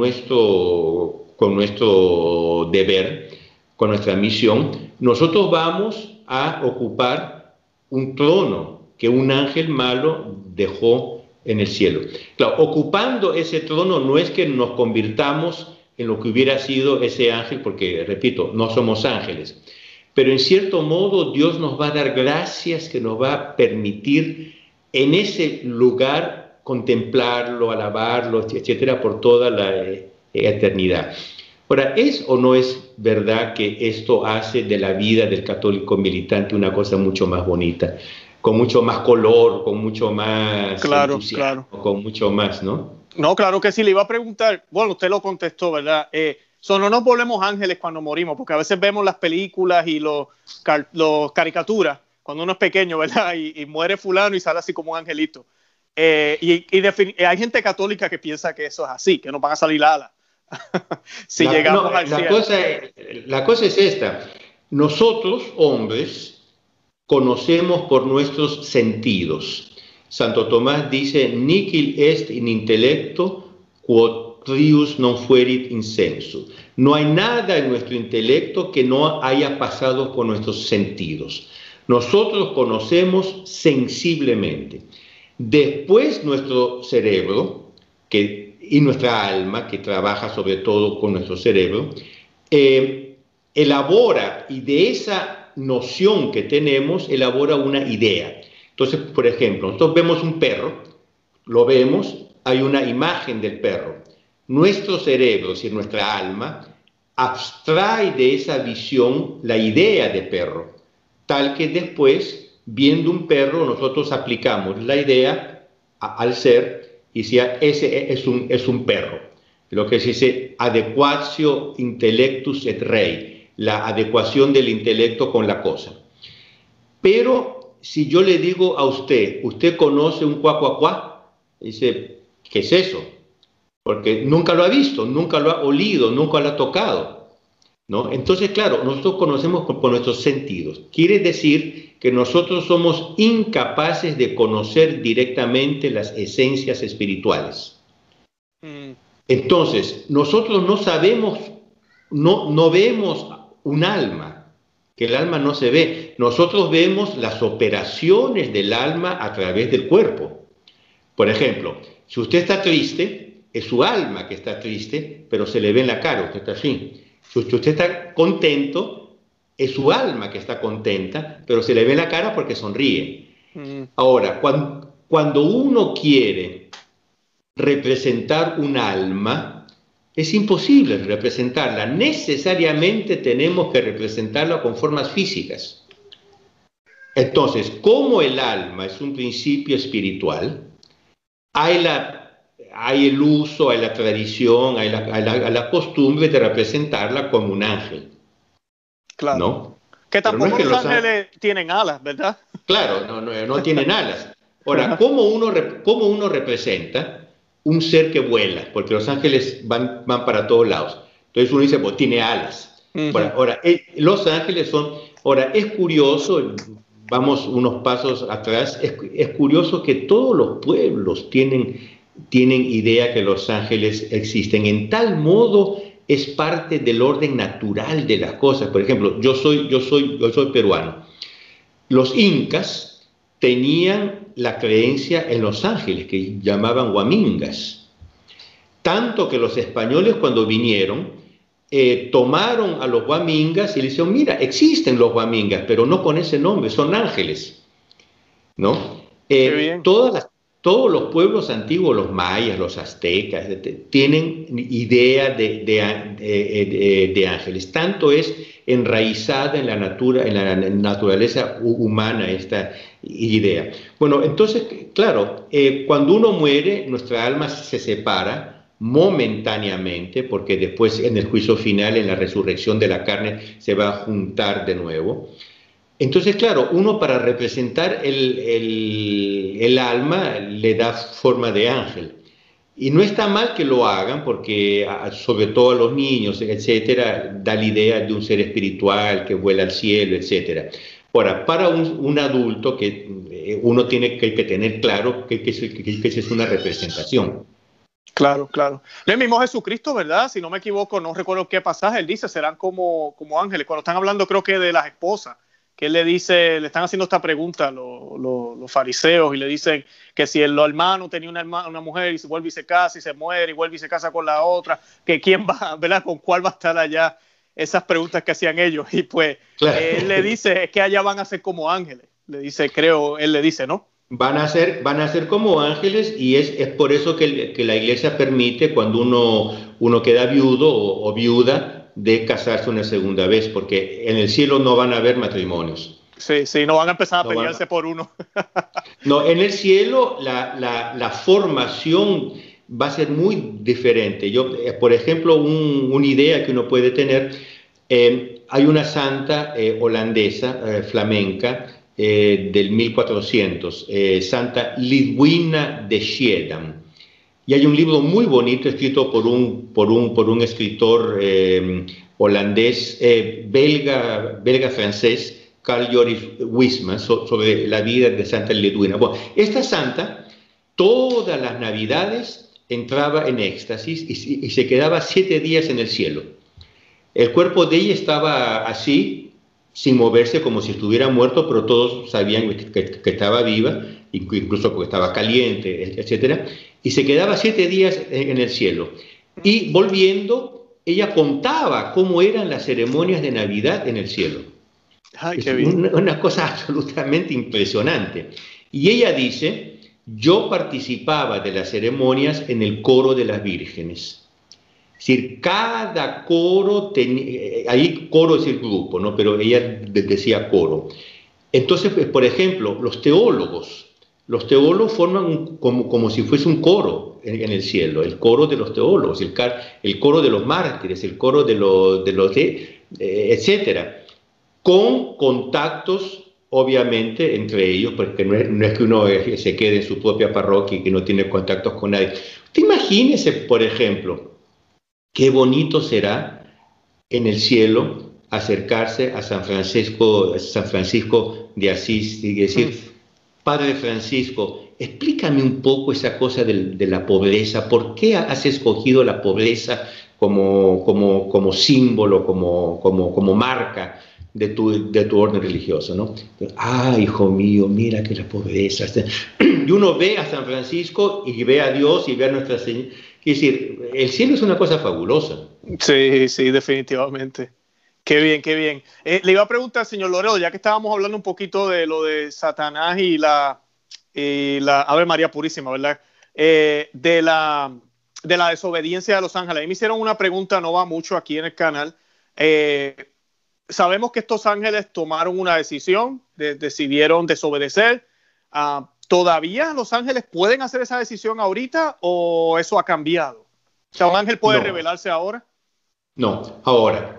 nuestro deber, con nuestra misión, nosotros vamos a ocupar un trono que un ángel malo dejó en el cielo. Claro, ocupando ese trono no es que nos convirtamos en lo que hubiera sido ese ángel, porque, repito, no somos ángeles. Pero en cierto modo Dios nos va a dar gracias que nos va a permitir en ese lugar contemplarlo, alabarlo, etcétera, por toda la eternidad. Ahora, ¿es o no es verdad que esto hace de la vida del católico militante una cosa mucho más bonita, con mucho más color, con mucho más entusiasmo, con mucho más, ¿no? No, claro que sí. Le iba a preguntar, bueno, usted lo contestó, ¿verdad? No nos volvemos ángeles cuando morimos, porque a veces vemos las películas y los caricaturas, cuando uno es pequeño, ¿verdad? Y muere fulano y sale así como un angelito. Hay gente católica que piensa que eso es así, que nos van a salir alas. Si llegamos al cielo. La cosa es esta. Nosotros, hombres, conocemos por nuestros sentidos. Santo Tomás dice, nihil est in intellecto quod prius non fuerit in sensu. No hay nada en nuestro intelecto que no haya pasado por nuestros sentidos. Nosotros conocemos sensiblemente. Después nuestro cerebro y nuestra alma, que trabaja sobre todo con nuestro cerebro, elabora, y de esa noción que tenemos, elabora una idea. Entonces, por ejemplo, nosotros vemos un perro, lo vemos, hay una imagen del perro. Nuestro cerebro, es decir, nuestra alma, abstrae de esa visión la idea de perro, tal que después, viendo un perro, nosotros aplicamos la idea al ser y decía, ese es un perro. Lo que se dice adequatio intellectus et rei, la adecuación del intelecto con la cosa. Pero si yo le digo a usted, ¿usted conoce un cuacuacuá? Dice, ¿qué es eso? Porque nunca lo ha visto, nunca lo ha olido, nunca lo ha tocado, ¿no? Entonces, claro, nosotros conocemos con nuestros sentidos. Quiere decir que nosotros somos incapaces de conocer directamente las esencias espirituales. Entonces, nosotros no sabemos, no vemos un alma, que el alma no se ve. Nosotros vemos las operaciones del alma a través del cuerpo. Por ejemplo, si usted está triste, es su alma que está triste, pero se le ve en la cara, usted está así. Si usted está contento, es su alma que está contenta, pero se le ve en la cara porque sonríe. Ahora, cuando uno quiere representar un alma, es imposible representarla. Necesariamente tenemos que representarla con formas físicas. Entonces, como el alma es un principio espiritual, hay el uso, hay la tradición, hay la costumbre de representarla como un ángel. Claro. ¿No? Que tampoco no es que los ángeles tienen alas, ¿verdad? Claro, no tienen alas. Ahora, ¿cómo uno representa un ser que vuela? Porque los ángeles van para todos lados. Entonces uno dice, pues tiene alas. Ahora, los ángeles son... Ahora, es curioso, vamos unos pasos atrás, es curioso que todos los pueblos tienen idea que los ángeles existen. En tal modo es parte del orden natural de las cosas. Por ejemplo, yo soy peruano. Los incas tenían la creencia en los ángeles, que llamaban huamingas. Tanto que los españoles, cuando vinieron, tomaron a los huamingas y le dijeron, mira, existen los huamingas, pero no con ese nombre, son ángeles, ¿no? Todos los pueblos antiguos, los mayas, los aztecas, tienen idea de ángeles. Tanto es enraizada en la naturaleza humana esta idea. Bueno, entonces, claro, cuando uno muere, nuestra alma se separa momentáneamente, porque después en el juicio final, en la resurrección de la carne, se va a juntar de nuevo. Entonces, claro, uno para representar el alma le da forma de ángel. Y no está mal que lo hagan porque, sobre todo a los niños, etcétera, da la idea de un ser espiritual que vuela al cielo, etcétera. Ahora, para un adulto, que uno tiene que tener claro que esa es una representación. Claro, claro. El mismo Jesucristo, ¿verdad? Si no me equivoco, no recuerdo qué pasaje, él dice, serán como ángeles. Cuando están hablando, creo que de las esposas, que él le dice, le están haciendo esta pregunta los fariseos y le dicen que si el hermano tenía una mujer y se vuelve y se casa y se muere y vuelve y se casa con la otra, que quién va, ¿verdad? ¿Con cuál va a estar allá? Esas preguntas que hacían ellos. Y pues claro, él le dice, es que allá van a ser como ángeles. Le dice, creo, él le dice, ¿no? Van a ser como ángeles, y es por eso que la iglesia permite cuando uno queda viudo o viuda de casarse una segunda vez, porque en el cielo no van a haber matrimonios. Sí, sí, no van a empezar a pelearse por uno. No, en el cielo la formación va a ser muy diferente. Yo, por ejemplo, una idea que uno puede tener, hay una santa holandesa, flamenca, del 1400, Santa Lidwina de Schiedam. Y hay un libro muy bonito escrito por un escritor holandés, belga-francés, Carl Joris Wisman, sobre la vida de Santa Lidwina. Bueno, esta santa, todas las navidades, entraba en éxtasis y se quedaba 7 días en el cielo. El cuerpo de ella estaba así, sin moverse, como si estuviera muerto, pero todos sabían que estaba viva, incluso porque estaba caliente, etc. Y se quedaba 7 días en el cielo. Y volviendo, ella contaba cómo eran las ceremonias de Navidad en el cielo. Ay, qué bien. Una cosa absolutamente impresionante. Y ella dice, yo participaba de las ceremonias en el coro de las vírgenes. Es decir, cada coro, ahí coro es el grupo, ¿no? Pero ella decía coro. Entonces, por ejemplo, los teólogos forman como si fuese un coro en el cielo, el coro de los teólogos, el coro de los mártires, el coro de los etcétera, con contactos, obviamente, entre ellos, porque no es que uno se quede en su propia parroquia y que no tiene contactos con nadie. Usted imagínese, por ejemplo, qué bonito será en el cielo acercarse a San Francisco de Asís y decir, Padre Francisco, explícame un poco esa cosa de la pobreza. ¿Por qué has escogido la pobreza como símbolo, como marca de tu orden religioso, ¿no? Ah, hijo mío, mira que la pobreza. Y uno ve a San Francisco y ve a Dios y ve a Nuestra Señora. Es decir, el cielo es una cosa fabulosa. Sí, sí, definitivamente. Qué bien, qué bien. Le iba a preguntar, señor Loredo, ya que estábamos hablando un poquito de lo de Satanás y la Ave María Purísima, ¿verdad? De la desobediencia de los ángeles. Ahí me hicieron una pregunta, no va mucho aquí en el canal. Sabemos que estos ángeles tomaron una decisión, decidieron desobedecer. ¿Todavía los ángeles pueden hacer esa decisión ahorita o eso ha cambiado? O sea, ¿un ángel puede rebelarse ahora? No, ahora.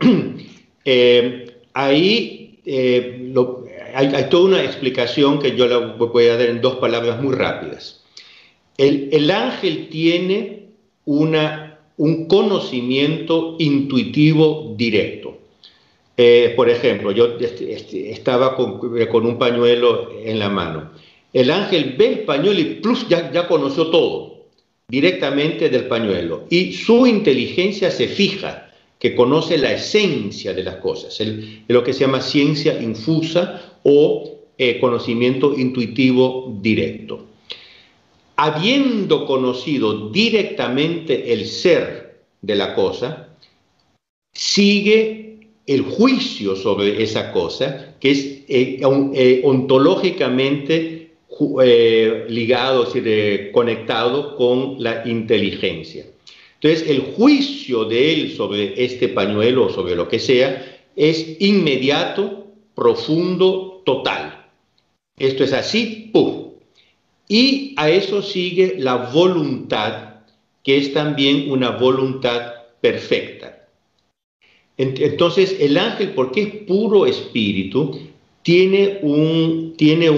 Ahí hay toda una explicación que yo la voy a dar en 2 palabras muy rápidas. El ángel tiene un conocimiento intuitivo directo. Por ejemplo, yo estaba con un pañuelo en la mano. El ángel ve el pañuelo y plus ya conoció todo directamente del pañuelo. Y su inteligencia se fija, que conoce la esencia de las cosas, lo que se llama ciencia infusa o conocimiento intuitivo directo. Habiendo conocido directamente el ser de la cosa, sigue el juicio sobre esa cosa, que es ontológicamente ligado, es decir, conectado con la inteligencia. Entonces, el juicio de él sobre este pañuelo o sobre lo que sea es inmediato, profundo, total. Esto es así, ¡pum! Y a eso sigue la voluntad, que es también una voluntad perfecta. Entonces, el ángel, porque es puro espíritu, tiene un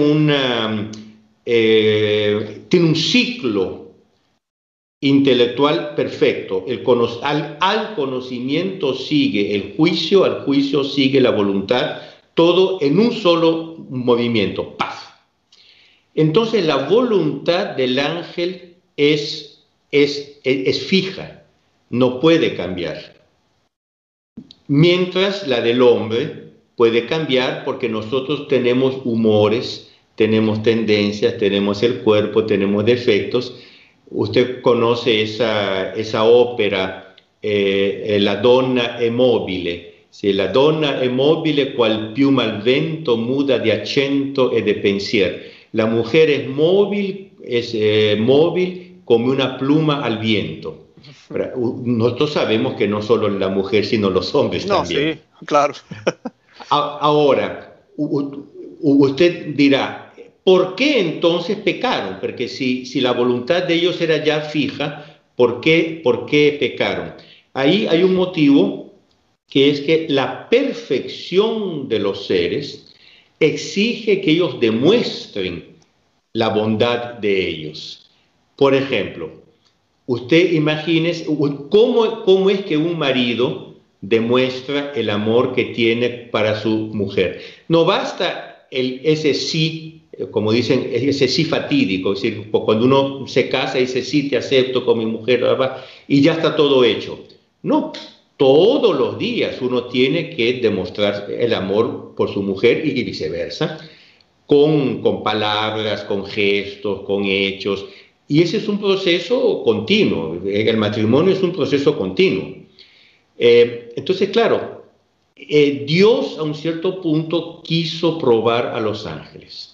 ciclo intelectual perfecto. Al conocimiento sigue el juicio, al juicio sigue la voluntad, todo en un solo movimiento, ¡paf! Entonces la voluntad del ángel es fija, no puede cambiar. Mientras la del hombre puede cambiar porque nosotros tenemos humores, tenemos tendencias, tenemos el cuerpo, tenemos defectos. Usted conoce esa ópera, La donna è mobile. Sì, la donna è mobile qual piuma al vento, muda di accento e de pensier. La mujer es móvil como una pluma al viento. Nosotros sabemos que no solo la mujer, sino los hombres también. Sí, claro. Ahora, usted dirá, ¿por qué entonces pecaron? Porque si la voluntad de ellos era ya fija, ¿por qué pecaron? Ahí hay un motivo, que es que la perfección de los seres exige que ellos demuestren la bondad de ellos. Por ejemplo, usted imagínese cómo es que un marido demuestra el amor que tiene para su mujer. No basta ese sí, como dicen, ese sí fatídico, es decir, cuando uno se casa y dice sí, te acepto con mi mujer, y ya está todo hecho. No, todos los días uno tiene que demostrar el amor por su mujer y viceversa, con palabras, con gestos, con hechos. Y ese es un proceso continuo. El matrimonio es un proceso continuo. Entonces, claro, Dios a un cierto punto quiso probar a los ángeles.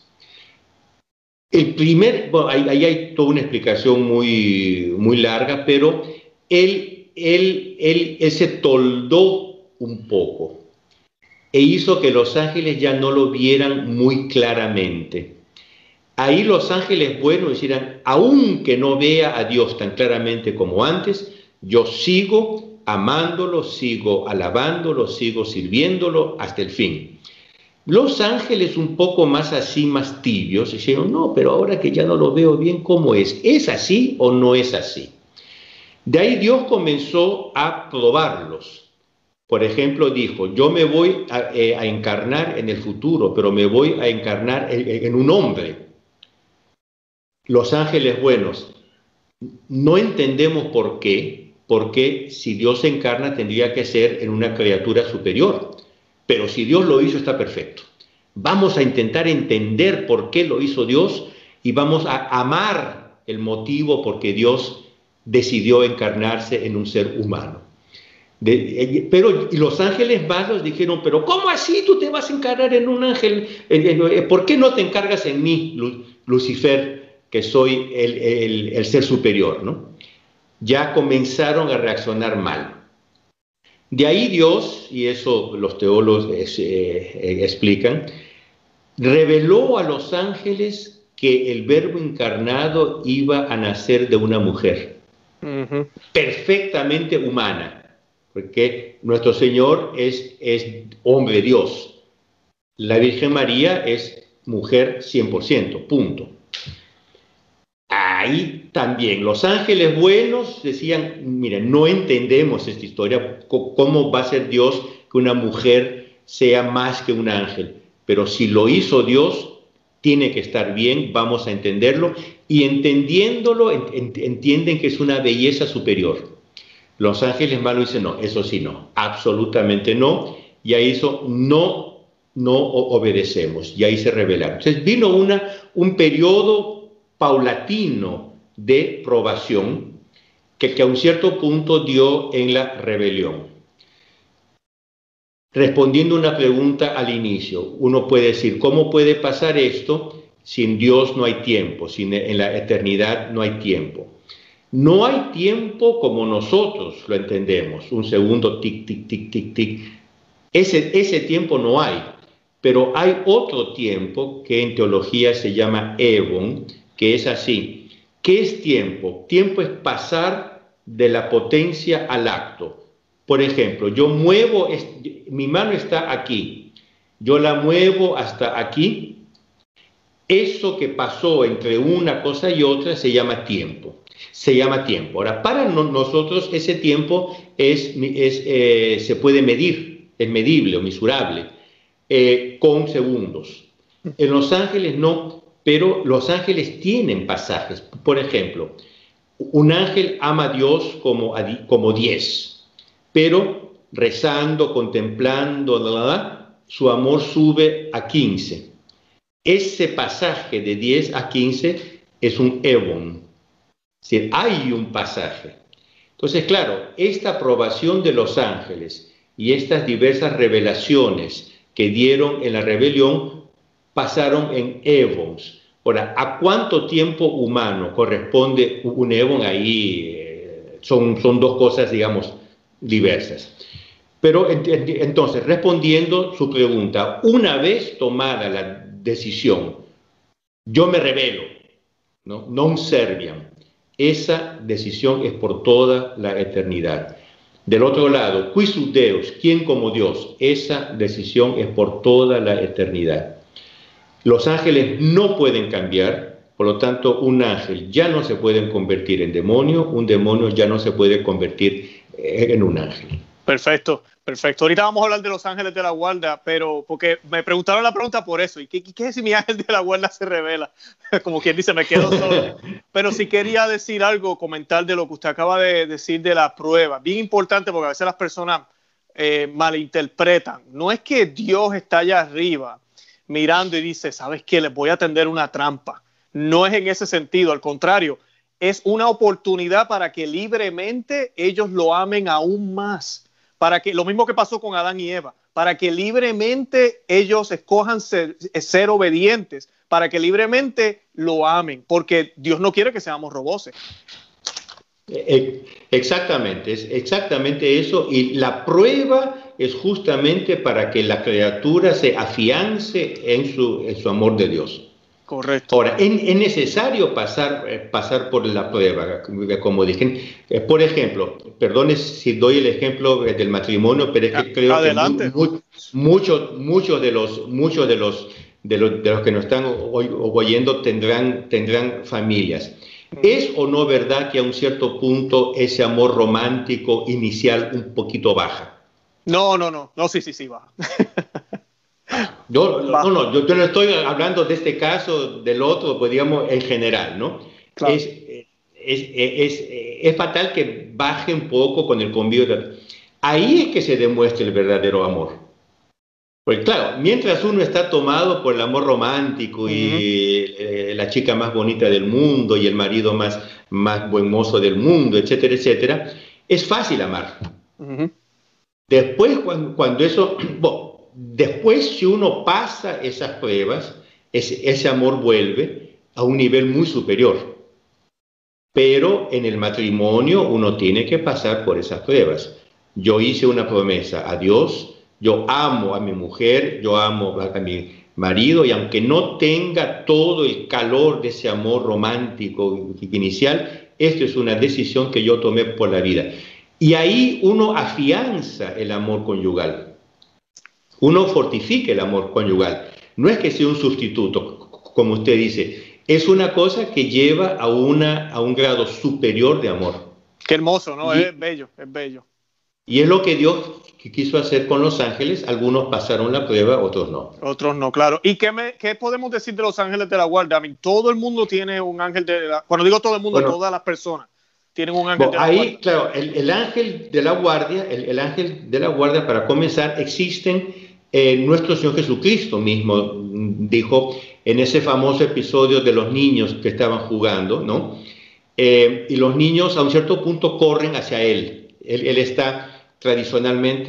Bueno, ahí hay toda una explicación muy larga, pero él se toldó un poco e hizo que los ángeles ya no lo vieran muy claramente. Ahí los ángeles buenos decían, aunque no vea a Dios tan claramente como antes, yo sigo amándolo, sigo alabándolo, sigo sirviéndolo hasta el fin. Los ángeles un poco más así, más tibios, dijeron, no, pero ahora que ya no lo veo bien, ¿cómo es? ¿Es así o no es así? De ahí Dios comenzó a probarlos. Por ejemplo, dijo, yo me voy a encarnar en el futuro, pero me voy a encarnar en un hombre. Los ángeles buenos, no entendemos por qué, porque si Dios se encarna tendría que ser en una criatura superior, pero si Dios lo hizo está perfecto. Vamos a intentar entender por qué lo hizo Dios y vamos a amar el motivo por qué Dios decidió encarnarse en un ser humano. Pero los ángeles malos dijeron, pero ¿cómo así tú te vas a encarnar en un ángel? ¿Por qué no te encargas en mí, Lucifer, que soy el ser superior, ¿no? Ya comenzaron a reaccionar mal. De ahí Dios, y eso los teólogos explican, reveló a los ángeles que el Verbo encarnado iba a nacer de una mujer, perfectamente humana, porque nuestro Señor es hombre Dios. La Virgen María es mujer 100%, punto. Ahí también los ángeles buenos decían, miren, no entendemos esta historia, cómo va a ser Dios que una mujer sea más que un ángel, pero si lo hizo Dios, tiene que estar bien, vamos a entenderlo, y entendiéndolo, entienden que es una belleza superior. Los ángeles malos dicen, no, eso sí no, absolutamente no, y a eso no obedecemos, y ahí se rebelaron. Entonces vino un periodo paulatino de probación que a un cierto punto dio en la rebelión. Respondiendo una pregunta al inicio, uno puede decir, ¿cómo puede pasar esto? Sin Dios no hay tiempo, en la eternidad no hay tiempo. No hay tiempo como nosotros lo entendemos, un segundo, tic, tic, tic, tic, tic. Ese tiempo no hay, pero hay otro tiempo que en teología se llama Eon, que es así. ¿Qué es tiempo? Tiempo es pasar de la potencia al acto. Por ejemplo, yo muevo, mi mano está aquí, yo la muevo hasta aquí. Eso que pasó entre una cosa y otra se llama tiempo. Se llama tiempo. Ahora, para nosotros ese tiempo se puede medir, es medible o misurable, con segundos. En Los Ángeles no, pero los ángeles tienen pasajes. Por ejemplo, un ángel ama a Dios como 10, pero rezando, contemplando, su amor sube a 15. Ese pasaje de 10 a 15 es un Evon. Es decir, hay un pasaje. Entonces, claro, esta aprobación de los ángeles y estas diversas revelaciones que dieron en la rebelión pasaron en Evons. Ahora, ¿a cuánto tiempo humano corresponde un Evon? Ahí son dos cosas, digamos, diversas. Pero entonces, respondiendo su pregunta, una vez tomada la decisión, yo me rebelo, ¿no? Non serviam. Esa decisión es por toda la eternidad. Del otro lado, qui su Deus, ¿quién como Dios? Esa decisión es por toda la eternidad. Los ángeles no pueden cambiar, por lo tanto, un ángel ya no se puede convertir en demonio, un demonio ya no se puede convertir en un ángel. Perfecto, perfecto. Ahorita vamos a hablar de los ángeles de la guarda, pero porque me preguntaron la pregunta por eso. ¿Y qué es si mi ángel de la guarda se revela? Como quien dice, me quedo solo. Pero sí quería decir algo, comentar de lo que usted acaba de decir de la prueba. Bien importante porque a veces las personas malinterpretan. No es que Dios está allá arriba mirando y dice, ¿sabes qué? Les voy a tender una trampa. No es en ese sentido, al contrario. Es una oportunidad para que libremente ellos lo amen aún más. Para que, lo mismo que pasó con Adán y Eva, para que libremente ellos escojan ser obedientes, para que libremente lo amen, porque Dios no quiere que seamos roboces. Exactamente, es exactamente eso, y la prueba es justamente para que la criatura se afiance en su amor de Dios. Correcto. Ahora, es necesario pasar por la prueba, como dije. Por ejemplo, perdone si doy el ejemplo del matrimonio, pero es que creo adelante. que muchos de los que nos están oyendo tendrán familias. ¿Es o no verdad que a un cierto punto ese amor romántico inicial un poquito baja? No, sí, baja. Yo no estoy hablando de este caso, del otro, pues digamos en general, ¿no? Claro. Es fatal que baje un poco con el convivio. Ahí es que se demuestra el verdadero amor. Porque claro, mientras uno está tomado por el amor romántico y la chica más bonita del mundo y el marido más buen mozo del mundo, etcétera, etcétera, es fácil amar. Después, cuando eso... Después, si uno pasa esas pruebas, ese amor vuelve a un nivel muy superior. Pero en el matrimonio uno tiene que pasar por esas pruebas. Yo hice una promesa a Dios, yo amo a mi mujer, yo amo a mi marido, y aunque no tenga todo el calor de ese amor romántico inicial, esto es una decisión que yo tomé por la vida. Y ahí uno afianza el amor conyugal. Uno fortifica el amor conyugal. No es que sea un sustituto, como usted dice. Es una cosa que lleva a un grado superior de amor. Qué hermoso, ¿no? Es bello, es bello. Y es lo que Dios quiso hacer con los ángeles. Algunos pasaron la prueba, otros no. Otros no, claro. ¿Y qué podemos decir de los ángeles de la guarda? Todo el mundo tiene un ángel de la... Cuando digo todo el mundo, todas las personas tienen un ángel de la guarda. Claro, el ángel de la guardia, el ángel de la guardia, para comenzar, existen... nuestro Señor Jesucristo mismo dijo en ese famoso episodio de los niños que estaban jugando, ¿no? Y los niños a un cierto punto corren hacia Él. Él está tradicionalmente,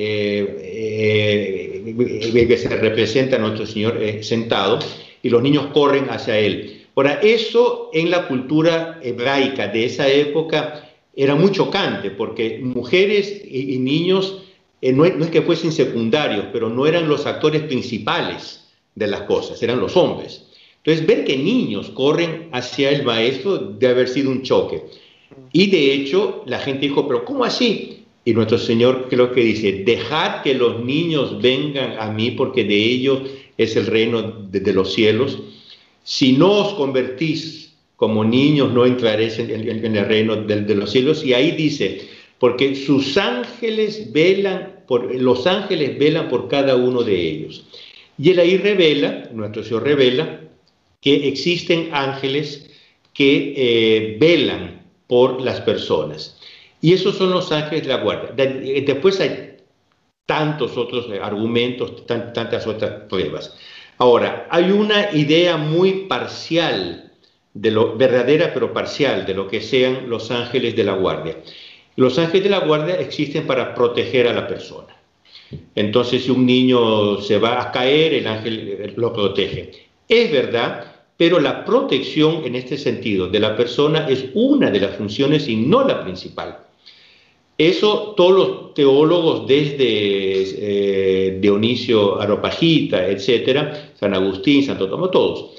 que se representa a nuestro Señor sentado, y los niños corren hacia Él. Ahora, eso en la cultura hebraica de esa época era muy chocante, porque mujeres y niños... No es que fuesen secundarios, pero no eran los actores principales de las cosas, eran los hombres. Entonces, ver que niños corren hacia el maestro debe haber sido un choque. Y de hecho, la gente dijo, ¿pero cómo así? Y nuestro Señor creo que dice, dejad que los niños vengan a mí, porque de ellos es el reino de los cielos. Si no os convertís como niños, no entraréis en el reino de los cielos. Y ahí dice... porque los ángeles velan por cada uno de ellos. Y él ahí nuestro Señor revela, que existen ángeles que velan por las personas. Y esos son los ángeles de la guardia. Después hay tantos otros argumentos, tantas otras pruebas. Ahora, hay una idea muy parcial, verdadera pero parcial, de lo que sean los ángeles de la guardia. Los ángeles de la guardia existen para proteger a la persona. Entonces, si un niño se va a caer, el ángel lo protege. Es verdad, pero la protección en este sentido de la persona es una de las funciones y no la principal. Eso todos los teólogos desde Dionisio Areopagita, etcétera, San Agustín, Santo Tomás, todos,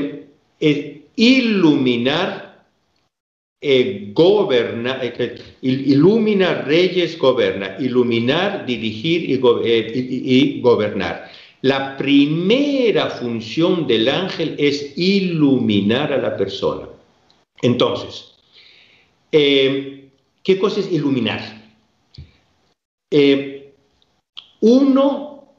iluminar, iluminar reyes, goberna, iluminar, dirigir y gobernar. La primera función del ángel es iluminar a la persona. Entonces, ¿qué cosa es iluminar? Uno,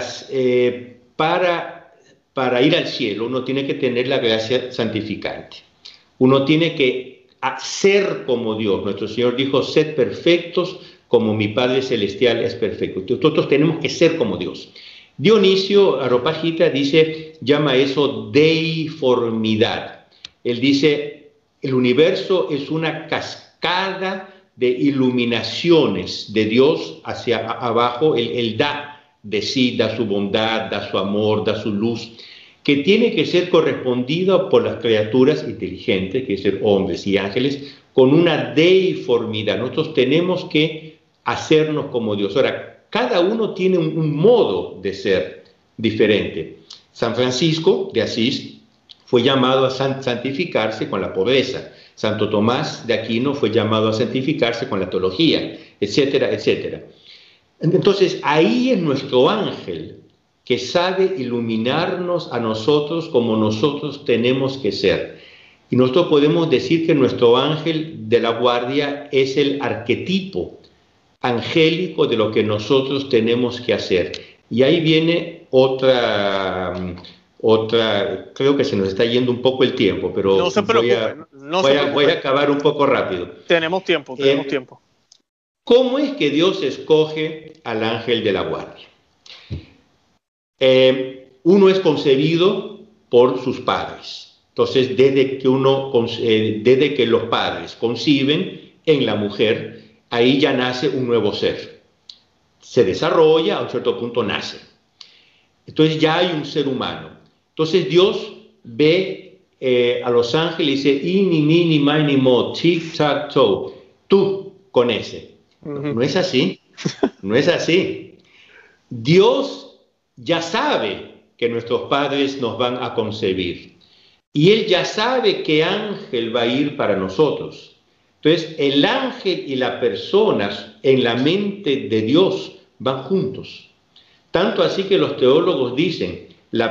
para ir al cielo, uno tiene que tener la gracia santificante. Uno tiene que ser como Dios. Nuestro Señor dijo, sed perfectos como mi Padre Celestial es perfecto. Nosotros tenemos que ser como Dios. Dionisio Areopagita llama eso deiformidad. Él dice, el universo es una cascada de iluminaciones de Dios hacia abajo. Él da de sí, da su bondad, da su amor, da su luz, que tiene que ser correspondida por las criaturas inteligentes, que es ser hombres y ángeles, con una deiformidad. Nosotros tenemos que hacernos como Dios. Ahora, cada uno tiene un modo de ser diferente. San Francisco de Asís fue llamado a santificarse con la pobreza. Santo Tomás de Aquino fue llamado a santificarse con la teología, etcétera, etcétera. Entonces, ahí es nuestro ángel que sabe iluminarnos a nosotros como nosotros tenemos que ser. Y nosotros podemos decir que nuestro ángel de la guardia es el arquetipo angélico de lo que nosotros tenemos que hacer. Y ahí viene otra, creo que se nos está yendo un poco el tiempo, pero no se preocupe, voy a acabar un poco rápido. Tenemos tiempo. ¿Cómo es que Dios escoge al ángel de la guardia? Uno es concebido por sus padres. Entonces, desde que los padres conciben en la mujer, ahí ya nace un nuevo ser. Se desarrolla, a un cierto punto nace. Entonces ya hay un ser humano. Entonces Dios ve a los ángeles y dice, ini, mini, mini, mo, tic, tac, toe, tú con ese. No es así, no es así. Dios ya sabe que nuestros padres nos van a concebir. Y Él ya sabe qué ángel va a ir para nosotros. Entonces, el ángel y la persona en la mente de Dios van juntos. Tanto así que los teólogos dicen,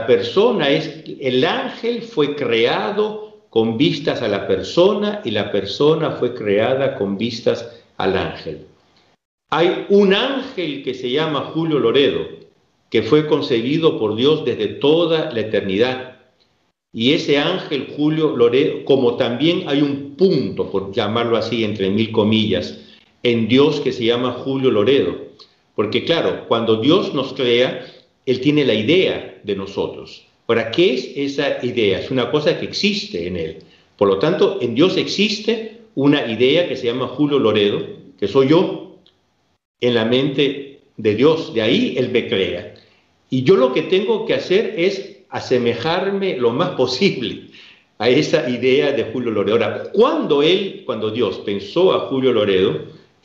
el ángel fue creado con vistas a la persona y la persona fue creada con vistas al ángel. Hay un ángel que se llama Julio Loredo, que fue concebido por Dios desde toda la eternidad. Y ese ángel Julio Loredo, como también hay un punto, por llamarlo así, entre mil comillas, en Dios que se llama Julio Loredo. Porque claro, cuando Dios nos crea, Él tiene la idea de nosotros. Ahora, ¿qué es esa idea? Es una cosa que existe en Él. Por lo tanto, en Dios existe una idea que se llama Julio Loredo, que soy yo, en la mente de Dios. De ahí Él me crea. Y yo lo que tengo que hacer es asemejarme lo más posible a esa idea de Julio Loredo. Ahora, cuando Dios pensó a Julio Loredo,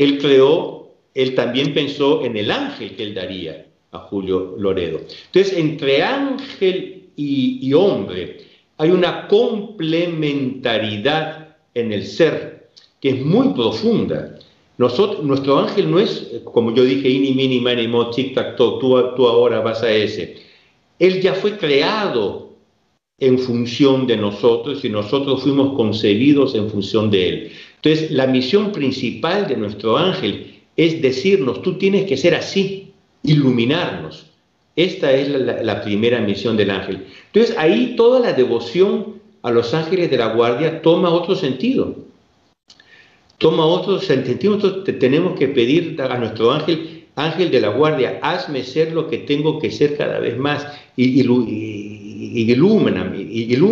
Él también pensó en el ángel que Él daría a Julio Loredo. Entonces, entre ángel y hombre hay una complementariedad en el ser que es muy profunda. Nuestro ángel no es, como yo dije, ini, mini, mani, mo, tic, tac, toe, tú ahora vas a ese. Él ya fue creado en función de nosotros y nosotros fuimos concebidos en función de Él. Entonces, la misión principal de nuestro ángel es decirnos, tú tienes que ser así, iluminarnos. Esta es la primera misión del ángel. Entonces, ahí toda la devoción a los ángeles de la guardia toma otro sentido. Nosotros tenemos que pedir a nuestro ángel ángel de la guardia, hazme ser lo que tengo que ser cada vez más, ilumíname,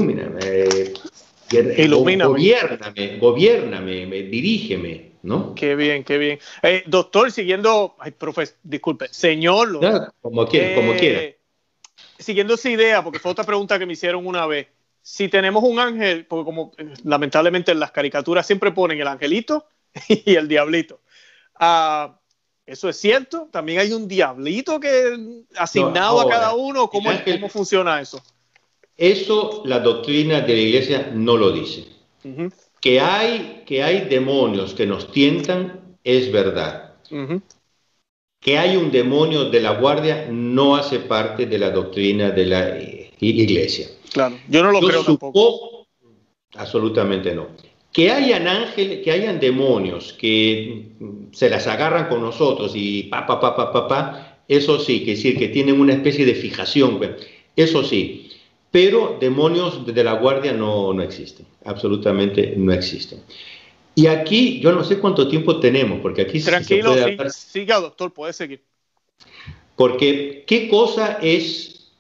gobiérname, dirígeme, ¿no? Qué bien, qué bien. Doctor, siguiendo, disculpe, señor, No, como quiera. Siguiendo esa idea, porque fue otra pregunta que me hicieron una vez. Si tenemos un ángel, porque como lamentablemente en las caricaturas siempre ponen el angelito y el diablito. ¿Eso es cierto? ¿También hay un diablito que asignado a cada uno? ¿Cómo funciona eso? Eso la doctrina de la iglesia no lo dice. Uh-huh. Que hay demonios que nos tientan es verdad. Uh-huh. Que hay un demonio de la guardia no hace parte de la doctrina de la iglesia. Claro, yo no lo creo tampoco. Absolutamente no. Que hayan demonios que se las agarran con nosotros y eso sí, que decir que tienen una especie de fijación, eso sí. Pero demonios de la guardia no existen, absolutamente no existen. Y aquí, yo no sé cuánto tiempo tenemos, porque aquí tranquilo, se puede hablar. Siga, doctor, puede seguir. Porque qué cosa es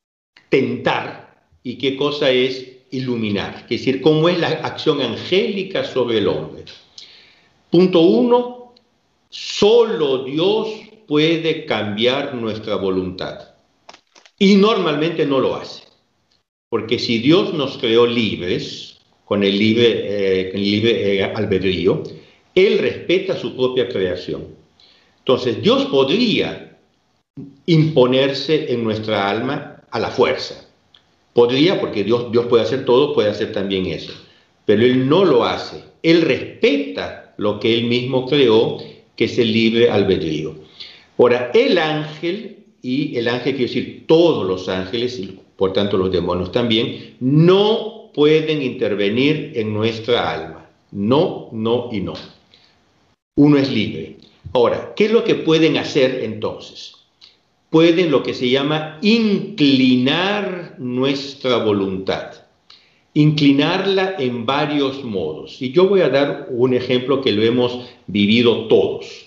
tentar y qué cosa es iluminar, es decir, cómo es la acción angélica sobre el hombre. Punto 1, solo Dios puede cambiar nuestra voluntad. Y normalmente no lo hace. Porque si Dios nos creó libres, con el libre albedrío, Él respeta su propia creación. Entonces, Dios podría imponerse en nuestra alma a la fuerza. Podría, porque Dios puede hacer todo, puede hacer también eso. Pero Él no lo hace. Él respeta lo que Él mismo creó, que es el libre albedrío. Ahora, el ángel quiere decir todos los ángeles, y por tanto los demonios también, no pueden intervenir en nuestra alma. No, no y no. Uno es libre. Ahora, ¿qué es lo que pueden hacer entonces? Pueden lo que se llama inclinar nuestra voluntad. Inclinarla en varios modos. Y yo voy a dar un ejemplo que lo hemos vivido todos.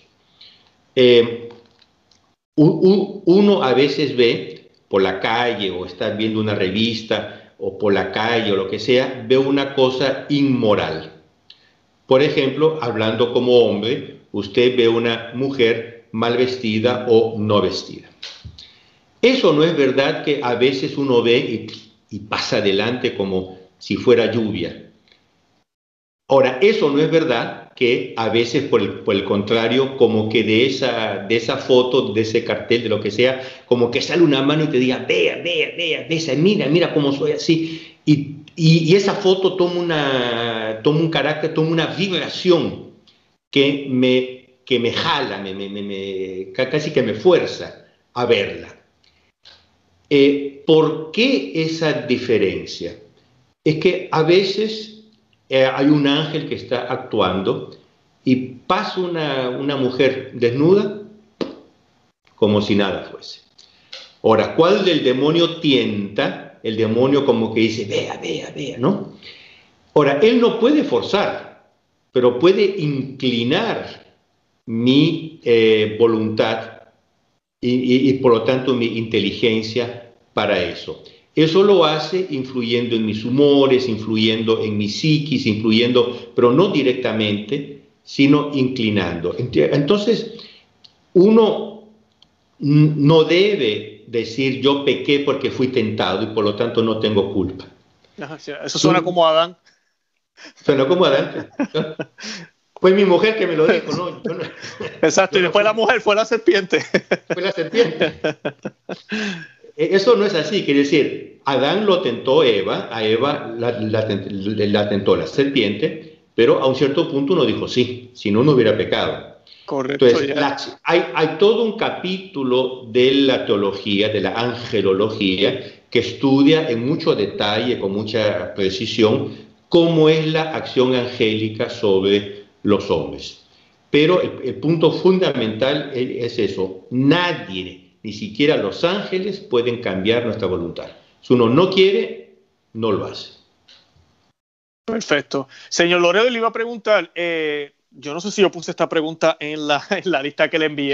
Uno a veces ve por la calle o está viendo una revista o por la calle o lo que sea, ve una cosa inmoral. Por ejemplo, hablando como hombre, usted ve una mujer mal vestida o no vestida. Eso no es verdad que a veces uno ve y pasa adelante como si fuera lluvia. Ahora, eso no es verdad que a veces, por el contrario, como que de esa foto, de ese cartel, de lo que sea, como que sale una mano y te diga, vea, mira cómo soy así. Y esa foto toma un carácter, toma una vibración que me jala, casi que me fuerza a verla. ¿Por qué esa diferencia? Es que a veces hay un ángel que está actuando y pasa una mujer desnuda como si nada fuese. Ahora, ¿cuál del demonio tienta? El demonio como que dice, vea, ¿no? Ahora, él no puede forzar, pero puede inclinar mi voluntad y por lo tanto mi inteligencia para eso. Eso lo hace influyendo en mis humores, influyendo en mi psiquis, pero no directamente, sino inclinando. Entonces, uno no debe decir yo pequé porque fui tentado y por lo tanto no tengo culpa. Eso suena como Adán. Suena como Adán. Fue mi mujer que me lo dijo, ¿no? Yo no. Exacto, y después la mujer fue la serpiente. Fue la serpiente. Eso no es así, quiere decir, Adán lo tentó a Eva la tentó la serpiente, pero a un cierto punto uno dijo sí, si no, no hubiera pecado. Correcto. Entonces, hay todo un capítulo de la teología, de la angelología, que estudia en mucho detalle, con mucha precisión, cómo es la acción angélica sobre los hombres. Pero el punto fundamental es eso, nadie, ni siquiera los ángeles, pueden cambiar nuestra voluntad. Si uno no quiere, no lo hace. Perfecto. Señor Loredo, le iba a preguntar, yo no sé si yo puse esta pregunta en la lista que le envié.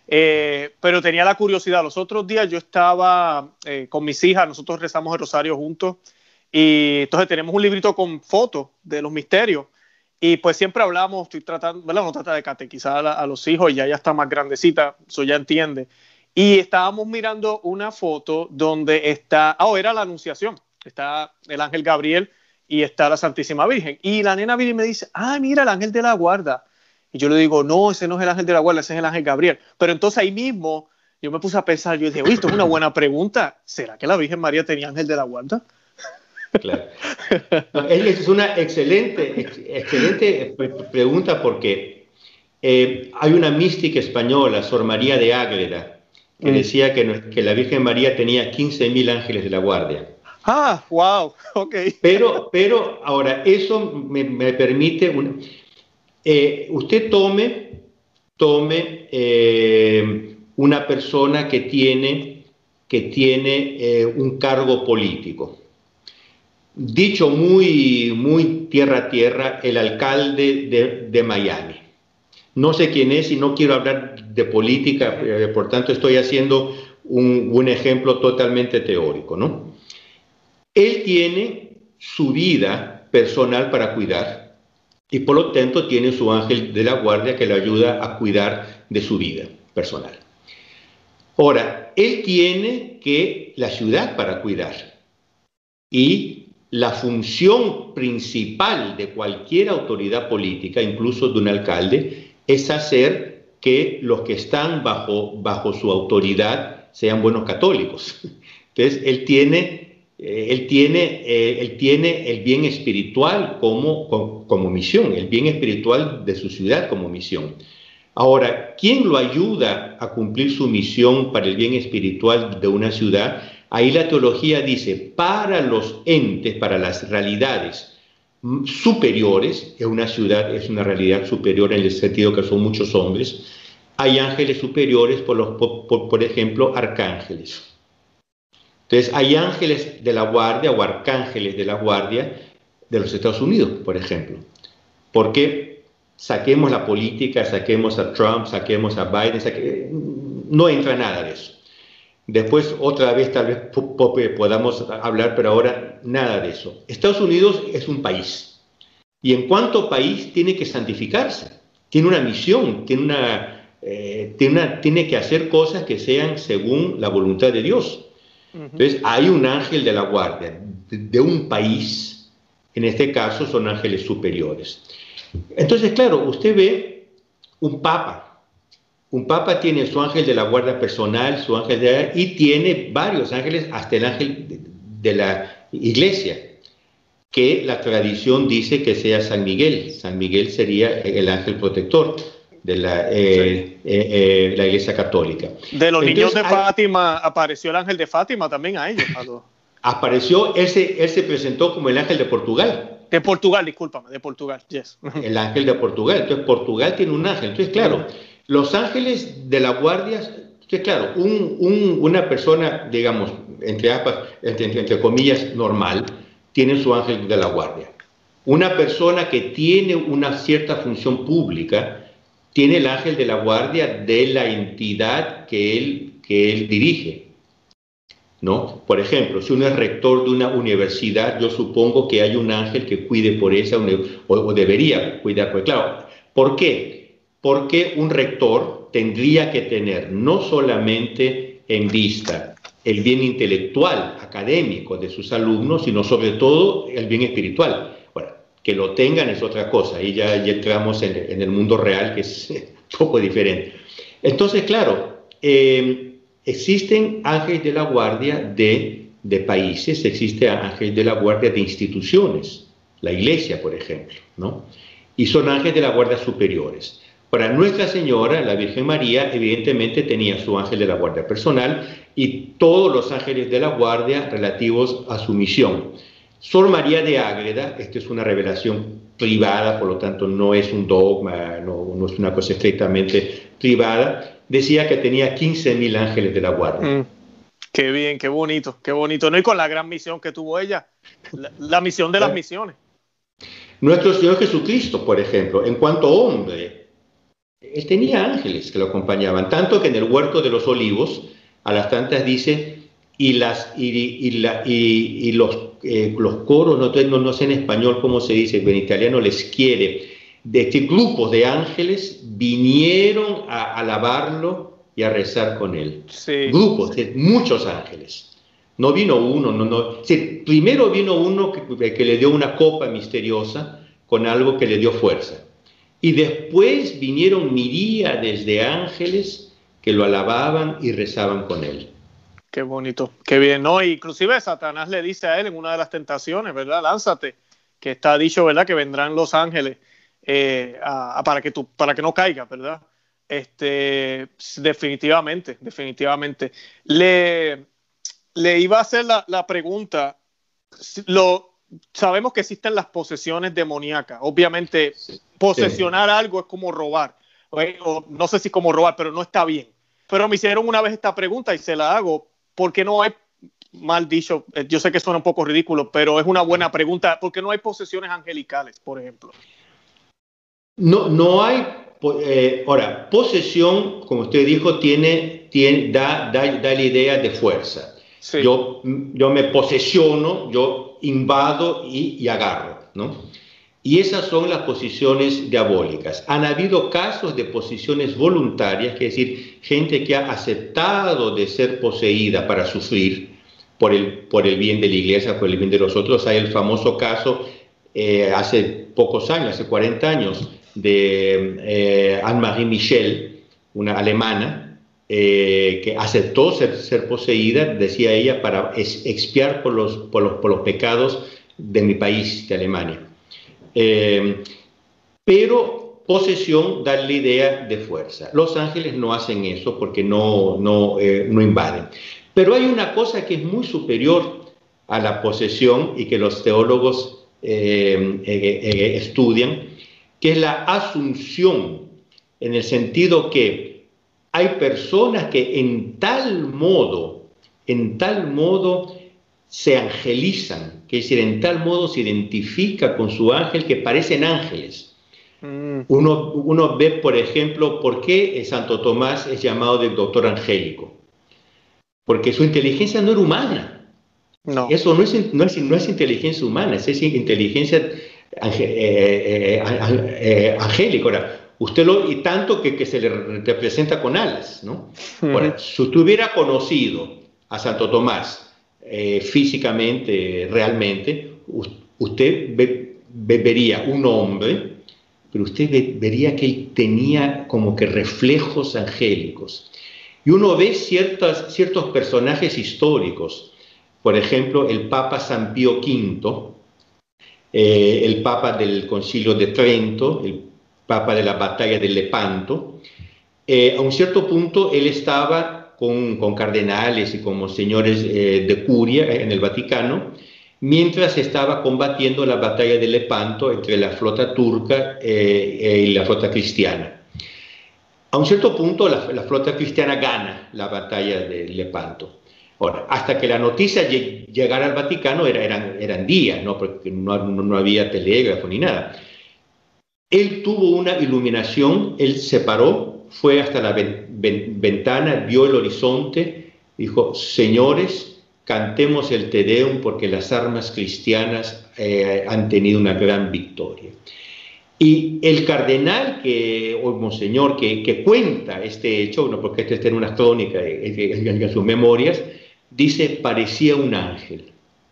pero tenía la curiosidad. Los otros días yo estaba con mis hijas, nosotros rezamos el rosario juntos, y entonces tenemos un librito con fotos de los misterios, y pues siempre hablamos, estoy tratando, ¿verdad? Uno trata de catequizar a los hijos, y ya está más grandecita, eso ya entiende. Y estábamos mirando una foto donde está, era la Anunciación, está el ángel Gabriel y está la Santísima Virgen. Y la nena viene y me dice, mira, el ángel de la guarda. Y yo le digo, no, ese no es el ángel de la guarda, ese es el ángel Gabriel. Pero entonces ahí mismo yo me puse a pensar, yo dije, oye, esto es una buena pregunta. ¿Será que la Virgen María tenía ángel de la guarda? Claro. No, es una excelente pregunta porque hay una mística española, Sor María de Ágreda, que decía que la Virgen María tenía 15.000 ángeles de la guardia. Wow, ok. Pero ahora, eso me permite, usted tome una persona que tiene un cargo político. Dicho muy tierra a tierra, el alcalde de Miami. No sé quién es y no quiero hablar de política, por tanto estoy haciendo un ejemplo totalmente teórico, ¿no? Él tiene su vida personal para cuidar y por lo tanto tiene su ángel de la guardia que le ayuda a cuidar de su vida personal. Ahora, él tiene la ciudad para cuidar y la función principal de cualquier autoridad política, incluso de un alcalde, es hacer que los que están bajo su autoridad sean buenos católicos. Entonces, él tiene el bien espiritual como misión, el bien espiritual de su ciudad como misión. Ahora, ¿quién lo ayuda a cumplir su misión para el bien espiritual de una ciudad? Ahí la teología dice, para los entes, para las realidades superiores, una ciudad es una realidad superior en el sentido que son muchos hombres, hay ángeles superiores, por ejemplo, arcángeles. Entonces, hay ángeles de la guardia o arcángeles de la guardia de los Estados Unidos, por ejemplo. Porque saquemos la política, saquemos a Trump, saquemos a Biden, no entra nada de eso. Después, otra vez, tal vez podamos hablar, pero ahora nada de eso. Estados Unidos es un país. Y en cuanto país tiene que santificarse. Tiene una misión, tiene que hacer cosas que sean según la voluntad de Dios. Entonces, hay un ángel de la guardia de un país. En este caso, son ángeles superiores. Entonces, claro, usted ve un papa. Un papa tiene su ángel de la guardia personal, su ángel y tiene varios ángeles, hasta el ángel de la iglesia, que la tradición dice que sea San Miguel. San Miguel sería el ángel protector de la iglesia católica. De los niños de Fátima apareció el ángel de Fátima también a ellos. Apareció, él se presentó como el ángel de Portugal. De Portugal, discúlpame, de Portugal, yes. El ángel de Portugal. Entonces, Portugal tiene un ángel. Entonces, claro, los ángeles de la guardia, entonces, claro, una persona, digamos, entre comillas, normal, tiene su ángel de la guardia. Una persona que tiene una cierta función pública tiene el ángel de la guardia de la entidad que él dirige, ¿no? Por ejemplo, si uno es rector de una universidad, yo supongo que hay un ángel que cuide por esa o debería cuidar. Pues claro, ¿por qué? Porque un rector tendría que tener no solamente en vista el bien intelectual, académico de sus alumnos, sino sobre todo el bien espiritual. Bueno, que lo tengan es otra cosa, y ya entramos en el mundo real, que es un poco diferente. Entonces, claro, existen ángeles de la guardia de países, existe ángeles de la guardia de instituciones, la iglesia, por ejemplo, ¿no? Y son ángeles de la guardia superiores. Para Nuestra Señora, la Virgen María, evidentemente tenía su ángel de la guardia personal y todos los ángeles de la guardia relativos a su misión. Sor María de Ágreda, esta es una revelación privada, por lo tanto no es un dogma, no es una cosa estrictamente privada, decía que tenía 15.000 ángeles de la guardia. Qué bien, qué bonito, ¿no? Y con la gran misión que tuvo ella, la misión de las misiones. Nuestro Señor Jesucristo, por ejemplo, en cuanto hombre, él tenía ángeles que lo acompañaban, tanto que en el Huerto de los Olivos, a las tantas dice, los coros, no sé en español cómo se dice, pero en italiano les quiere, de este grupos de ángeles vinieron a alabarlo y a rezar con él. Sí, Grupos sí. de muchos ángeles. No vino uno, no. Sí, primero vino uno que le dio una copa misteriosa con algo que le dio fuerza. Y después vinieron miríades de ángeles que lo alababan y rezaban con él. Qué bonito, qué bien, ¿no? Inclusive Satanás le dice a él en una de las tentaciones, ¿verdad? Lánzate, que está dicho, ¿verdad? Que vendrán los ángeles para que no caigas, ¿verdad? Definitivamente, definitivamente. Le iba a hacer la pregunta. Sabemos que existen las posesiones demoníacas. Obviamente, posesionar algo es como robar. O no sé si como robar, pero no está bien. Pero me hicieron una vez esta pregunta y se la hago. ¿Por qué no hay, mal dicho, yo sé que suena un poco ridículo, pero es una buena pregunta, ¿por qué no hay posesiones angelicales, por ejemplo? No hay, ahora, posesión, como usted dijo, da la idea de fuerza. Sí. Yo me posesiono, yo invado y agarro, ¿no? Y esas son las posiciones diabólicas. Han habido casos de posiciones voluntarias, que es decir, gente que ha aceptado de ser poseída para sufrir por el bien de la iglesia, por el bien de los otros. Hay el famoso caso hace pocos años, hace 40 años, de Anne-Marie Michel, una alemana, que aceptó ser poseída, decía ella, para expiar por los pecados de mi país, de Alemania. Pero posesión da la idea de fuerza. Los ángeles no hacen eso porque no invaden. Pero hay una cosa que es muy superior a la posesión y que los teólogos estudian, que es la asunción, en el sentido que hay personas que en tal modo se angelizan, que es decir, en tal modo se identifica con su ángel que parecen ángeles. Uno ve, por ejemplo, por qué Santo Tomás es llamado del doctor angélico. Porque su inteligencia no era humana. No. Eso no es inteligencia humana, es inteligencia angélica. Ahora, y tanto que se le representa con alas, ¿no? Ahora, si usted hubiera conocido a Santo Tomás físicamente, realmente, usted vería un hombre, pero usted vería que él tenía como que reflejos angélicos. Y uno ve ciertos personajes históricos, por ejemplo, el Papa San Pío V, el Papa del Concilio de Trento, el Papa de la Batalla de Lepanto. A un cierto punto él estaba con cardenales y con monseñores de curia en el Vaticano, mientras estaba combatiendo la Batalla de Lepanto entre la flota turca y la flota cristiana. A un cierto punto la flota cristiana gana la Batalla de Lepanto. Ahora, hasta que la noticia llegara al Vaticano eran días, ¿no? Porque no había telégrafo ni nada. Él tuvo una iluminación, él se paró, fue hasta la ventana, vio el horizonte, dijo: señores, cantemos el Te Deum porque las armas cristianas han tenido una gran victoria. Y el cardenal o el monseñor que cuenta este hecho, no, porque este está en una crónica en sus memorias, dice: parecía un ángel.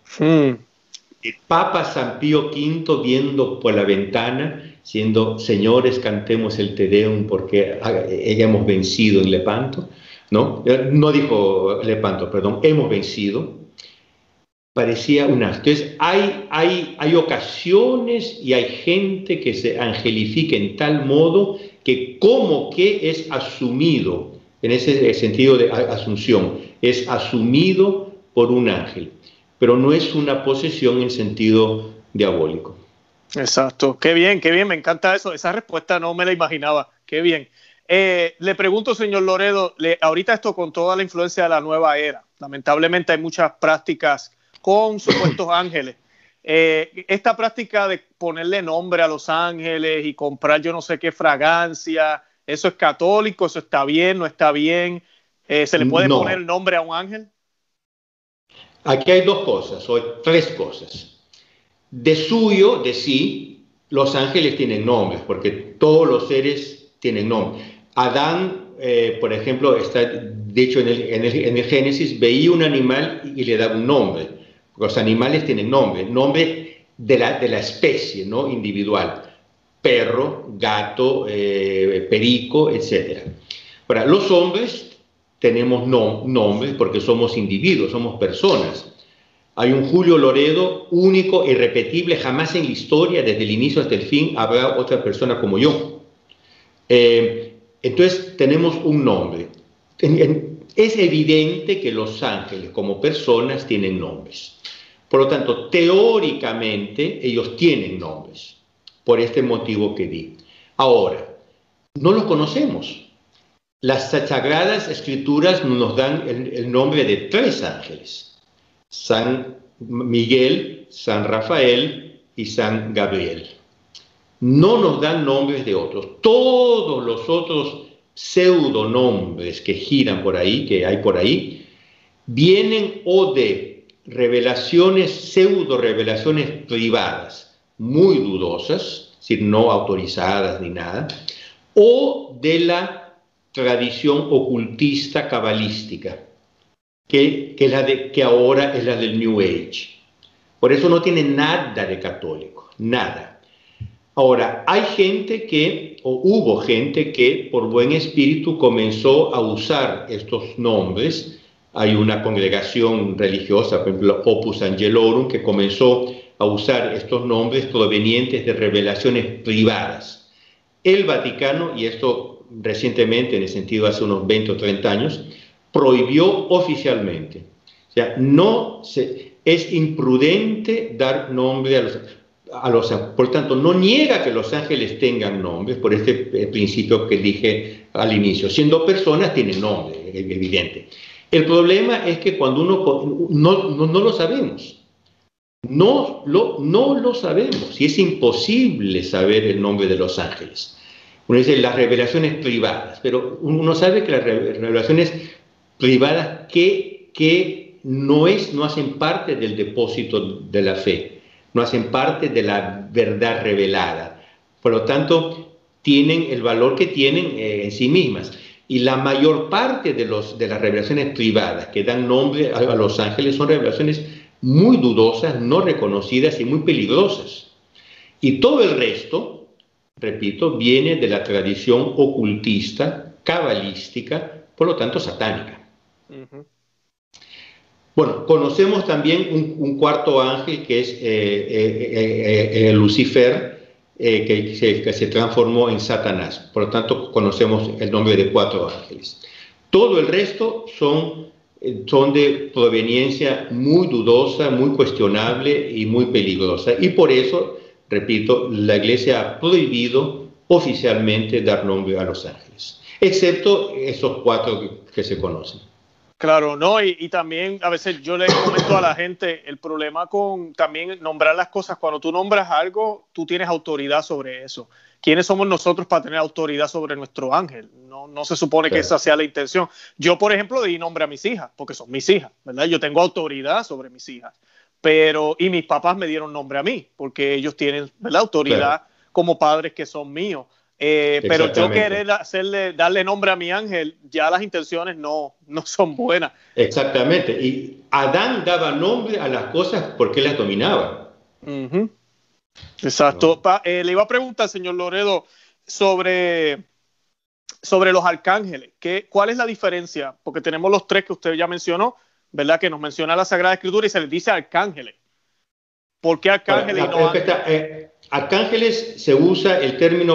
El Papa San Pío V viendo por la ventana, diciendo: señores, cantemos el Te Deum porque hemos vencido en Lepanto, ¿no? No dijo Lepanto, perdón, hemos vencido. Parecía un ángel. Entonces hay ocasiones y hay gente que se angelifica en tal modo que como que es asumido, en ese sentido de asunción, es asumido por un ángel, pero no es una posesión en sentido diabólico. Exacto, qué bien, me encanta eso, esa respuesta no me la imaginaba, qué bien. Le pregunto, señor Loredo, ahorita esto con toda la influencia de la nueva era, lamentablemente hay muchas prácticas con supuestos ángeles. Esta práctica de ponerle nombre a los ángeles y comprar yo no sé qué fragancia ¿Eso es católico? ¿Eso está bien? ¿No está bien? ¿Se le puede poner el nombre a un ángel? Aquí hay dos cosas, o tres cosas. De suyo, de sí, los ángeles tienen nombres, porque todos los seres tienen nombres. Adán, por ejemplo, está dicho en el Génesis, veía un animal y le daba un nombre. Los animales tienen nombre de la especie, ¿no? Individual. Perro, gato, perico, etc. Ahora, los hombres tenemos nombres porque somos individuos, somos personas. Hay un Julio Loredo único, irrepetible, jamás en la historia, desde el inicio hasta el fin, habrá otra persona como yo. Entonces tenemos un nombre. Es evidente que los ángeles como personas tienen nombres. Por lo tanto, teóricamente ellos tienen nombres, por este motivo que di. Ahora, no los conocemos. Las Sagradas Escrituras nos dan el nombre de tres ángeles: San Miguel, San Rafael y San Gabriel. No nos dan nombres de otros. Todos los otros pseudonombres que giran por ahí, que hay por ahí, vienen o de revelaciones, pseudo revelaciones privadas, muy dudosas, es decir, no autorizadas ni nada, o de la tradición ocultista cabalística, que ahora es la del New Age. Por eso no tiene nada de católico, nada. Ahora, hay gente hubo gente que por buen espíritu comenzó a usar estos nombres. Hay una congregación religiosa, por ejemplo, Opus Angelorum, que comenzó a usar estos nombres provenientes de revelaciones privadas. El Vaticano, y esto recientemente, en el sentido hace unos 20 o 30 años, prohibió oficialmente. O sea, es imprudente dar nombre a los ángeles. Por tanto, no niega que los ángeles tengan nombres, por este principio que dije al inicio. Siendo personas, tienen nombre, es evidente. El problema es que cuando uno no lo sabemos. No lo sabemos, y es imposible saber el nombre de los ángeles. Uno dice las revelaciones privadas, pero uno sabe que las revelaciones privadas que no hacen parte del depósito de la fe, no hacen parte de la verdad revelada. Por lo tanto, tienen el valor que tienen en sí mismas. Y la mayor parte de las revelaciones privadas que dan nombre a los ángeles son revelaciones muy dudosas, no reconocidas y muy peligrosas. Y todo el resto, repito, viene de la tradición ocultista, cabalística, por lo tanto satánica. Uh-huh. Bueno, conocemos también un cuarto ángel que es Lucifer, que se transformó en Satanás. Por lo tanto, conocemos el nombre de cuatro ángeles. Todo el resto son de proveniencia muy dudosa, muy cuestionable y muy peligrosa. Y por eso, repito, la Iglesia ha prohibido oficialmente dar nombre a los ángeles, excepto esos cuatro que se conocen. Claro, no, y también a veces yo le comento a la gente el problema con también nombrar las cosas. Cuando tú nombras algo, tú tienes autoridad sobre eso. ¿Quiénes somos nosotros para tener autoridad sobre nuestro ángel? No se supone que esa sea la intención. Yo, por ejemplo, di nombre a mis hijas, porque son mis hijas, ¿verdad? Yo tengo autoridad sobre mis hijas. Y mis papás me dieron nombre a mí, porque ellos tienen, ¿verdad?, autoridad como padres que son míos. Pero yo querer darle nombre a mi ángel, ya las intenciones no son buenas. Exactamente. Y Adán daba nombre a las cosas porque las dominaba. Uh-huh. Exacto. No. Le iba a preguntar, señor Loredo, sobre los arcángeles. ¿Cuál es la diferencia? Porque tenemos los tres que usted ya mencionó, ¿verdad? Que nos menciona la Sagrada Escritura y se les dice arcángeles. ¿Por qué arcángeles y no ángeles? Arcángeles se usa el término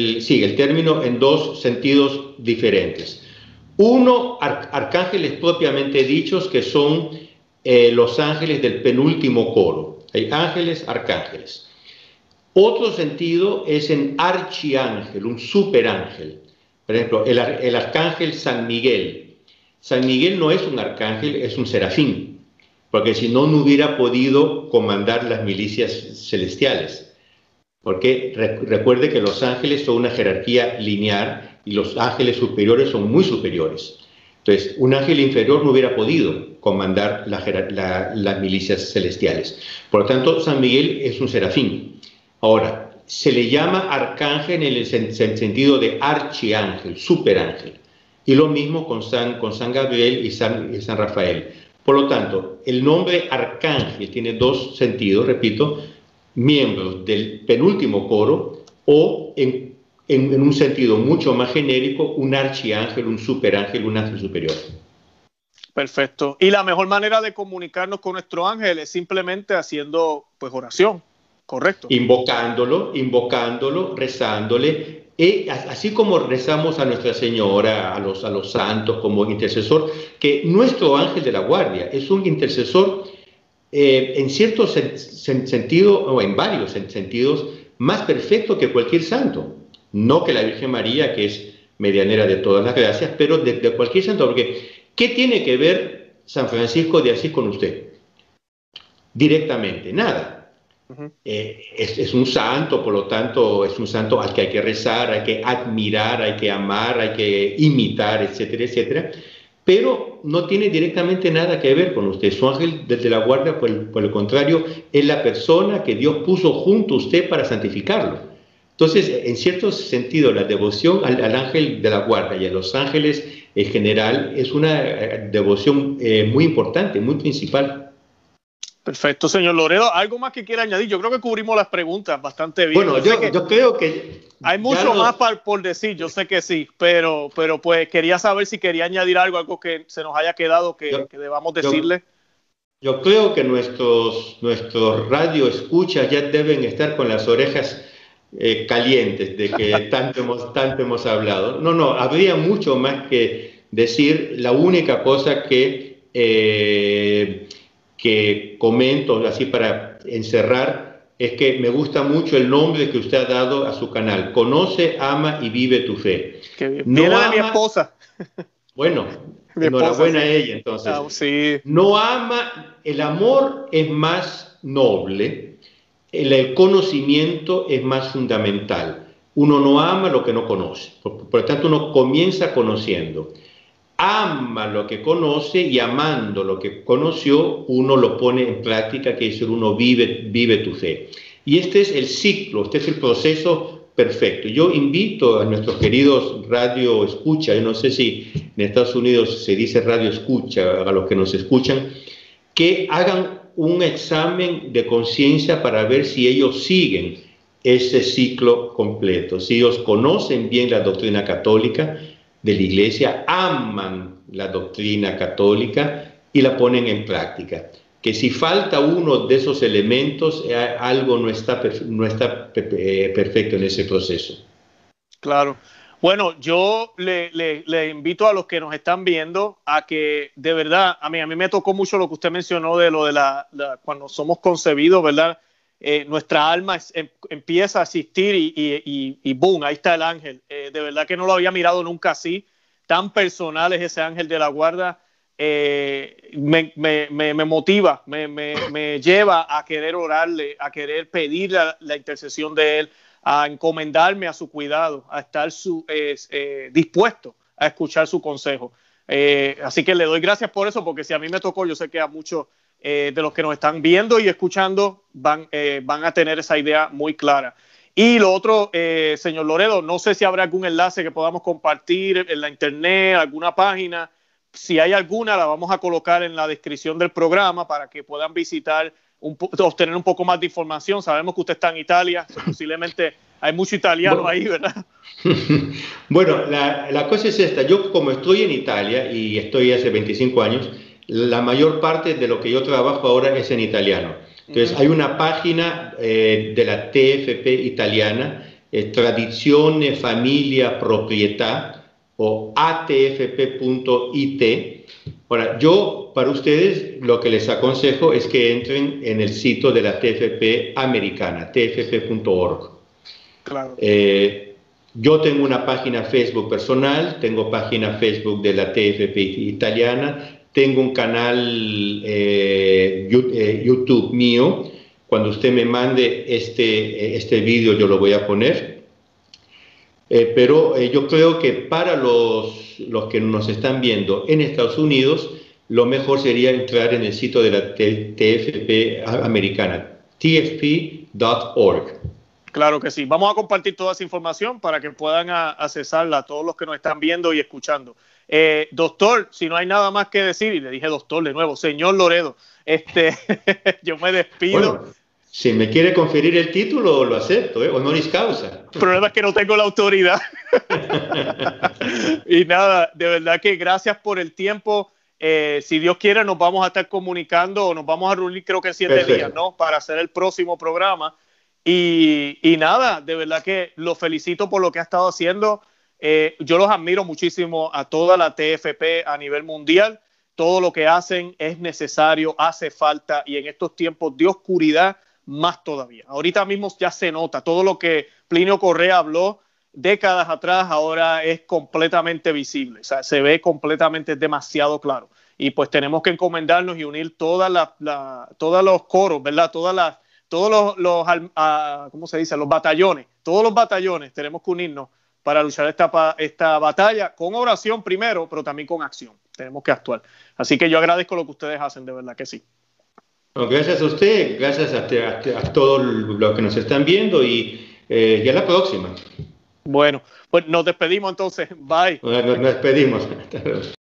en dos sentidos diferentes. Uno, arcángeles propiamente dichos, que son los ángeles del penúltimo coro. Hay ángeles, arcángeles. Otro sentido es en archiángel, un superángel. Por ejemplo, el arcángel San Miguel. San Miguel no es un arcángel, es un serafín, porque si no hubiera podido comandar las milicias celestiales. Porque recuerde que los ángeles son una jerarquía lineal y los ángeles superiores son muy superiores. Entonces, un ángel inferior no hubiera podido comandar las milicias celestiales. Por lo tanto, San Miguel es un serafín. Ahora, se le llama arcángel en el sentido de archiángel, superángel. Y lo mismo con San Gabriel y San Rafael. Por lo tanto, el nombre arcángel tiene dos sentidos, repito, miembros del penúltimo coro o en un sentido mucho más genérico, un archiángel, un superángel, un ángel superior. Perfecto. Y la mejor manera de comunicarnos con nuestro ángel es simplemente haciendo pues oración, ¿correcto? Invocándolo, rezándole. Así como rezamos a Nuestra Señora, a los santos como intercesor, que nuestro ángel de la guardia es un intercesor en cierto sentido, o en varios sentidos, más perfecto que cualquier santo. No que la Virgen María, que es medianera de todas las gracias, pero de cualquier santo. Porque, ¿qué tiene que ver San Francisco de Asís con usted? Directamente, nada. Es un santo, por lo tanto, es un santo al que hay que rezar, hay que admirar, hay que amar, hay que imitar, etcétera, etcétera. Pero no tiene directamente nada que ver con usted. Su ángel desde la guardia, por el contrario, es la persona que Dios puso junto a usted para santificarlo. Entonces, en cierto sentido, la devoción al ángel de la guardia y a los ángeles en general es una devoción muy importante, muy principal. Perfecto, señor Loredo. ¿Algo más que quiera añadir? Yo creo que cubrimos las preguntas bastante bien. Bueno, yo creo que... Hay mucho más por decir, yo sé que sí, pero pues quería saber si quería añadir algo que se nos haya quedado que debamos decirle. Yo creo que nuestros radio escuchas ya deben estar con las orejas calientes de que tanto hemos hablado. No, habría mucho más que decir. La única cosa que comento así para encerrar es que me gusta mucho el nombre que usted ha dado a su canal. Conoce, ama y vive tu fe. Que viene de mi esposa. Bueno, enhorabuena a ella entonces. Sí. No ama, el amor es más noble, el conocimiento es más fundamental. Uno no ama lo que no conoce. Por lo tanto, uno comienza conociendo. Ama lo que conoce y amando lo que conoció, uno lo pone en práctica, que es decir, uno vive tu fe. Y este es el ciclo, este es el proceso perfecto. Yo invito a nuestros queridos radio escucha, yo no sé si en Estados Unidos se dice radio escucha, a los que nos escuchan, que hagan un examen de conciencia para ver si ellos siguen ese ciclo completo, si ellos conocen bien la doctrina católica de la Iglesia, aman la doctrina católica y la ponen en práctica. Que si falta uno de esos elementos, algo no está perfecto en ese proceso. Claro. Bueno, yo le invito a los que nos están viendo a que, de verdad, a mí me tocó mucho lo que usted mencionó de lo de cuando somos concebidos, ¿verdad? Nuestra alma empieza a existir y boom, ahí está el ángel. De verdad que no lo había mirado nunca así. Tan personal es ese ángel de la guarda. Me motiva, me lleva a querer orarle, a querer pedir la intercesión de él, a encomendarme a su cuidado, a estar dispuesto a escuchar su consejo. Así que le doy gracias por eso, porque si a mí me tocó, yo sé que a muchos de los que nos están viendo y escuchando van a tener esa idea muy clara. Y lo otro, señor Loredo, no sé si habrá algún enlace que podamos compartir en la internet, alguna página. Si hay alguna, la vamos a colocar en la descripción del programa para que puedan visitar, obtener un poco más de información. Sabemos que usted está en Italia, posiblemente hay mucho italiano ahí, ¿verdad? Bueno, la cosa es esta. Yo, como estoy en Italia y estoy hace 25 años, la mayor parte de lo que yo trabajo ahora es en italiano. Entonces, hay una página de la TFP italiana, Tradizione, Familia, Proprietà, o atfp.it. Ahora, yo para ustedes lo que les aconsejo es que entren en el sitio de la TFP americana, tfp.org. Claro. Yo tengo una página Facebook personal, tengo página Facebook de la TFP italiana, tengo un canal YouTube mío. Cuando usted me mande este vídeo yo lo voy a poner. Pero yo creo que para los que nos están viendo en Estados Unidos, lo mejor sería entrar en el sitio de la TFP americana, tfp.org. Claro que sí. Vamos a compartir toda esa información para que puedan accesarla a todos los que nos están viendo y escuchando. Doctor, si no hay nada más que decir, y le dije doctor de nuevo, señor Loredo, yo me despido. Bueno, si me quiere conferir el título, lo acepto, honoris causa. El problema es que no tengo la autoridad. Y nada, de verdad que gracias por el tiempo. Si Dios quiere, nos vamos a estar comunicando o nos vamos a reunir, creo que en 7 días, ¿no? Para hacer el próximo programa. Y nada, de verdad que lo felicito por lo que ha estado haciendo. Yo los admiro muchísimo a toda la TFP a nivel mundial. Todo lo que hacen es necesario, hace falta, y en estos tiempos de oscuridad, más todavía. Ahorita mismo ya se nota todo lo que Plinio Correa habló décadas atrás, ahora es completamente visible. O sea, se ve completamente, demasiado claro. Y pues tenemos que encomendarnos y unir todos los coros, ¿verdad? Todos los ¿cómo se dice? Los batallones. Todos los batallones tenemos que unirnos para luchar esta batalla con oración primero, pero también con acción. Tenemos que actuar. Así que yo agradezco lo que ustedes hacen, de verdad que sí. Bueno, gracias a usted, gracias a todos los que nos están viendo y a la próxima. Bueno, pues nos despedimos entonces. Bye. Nos despedimos.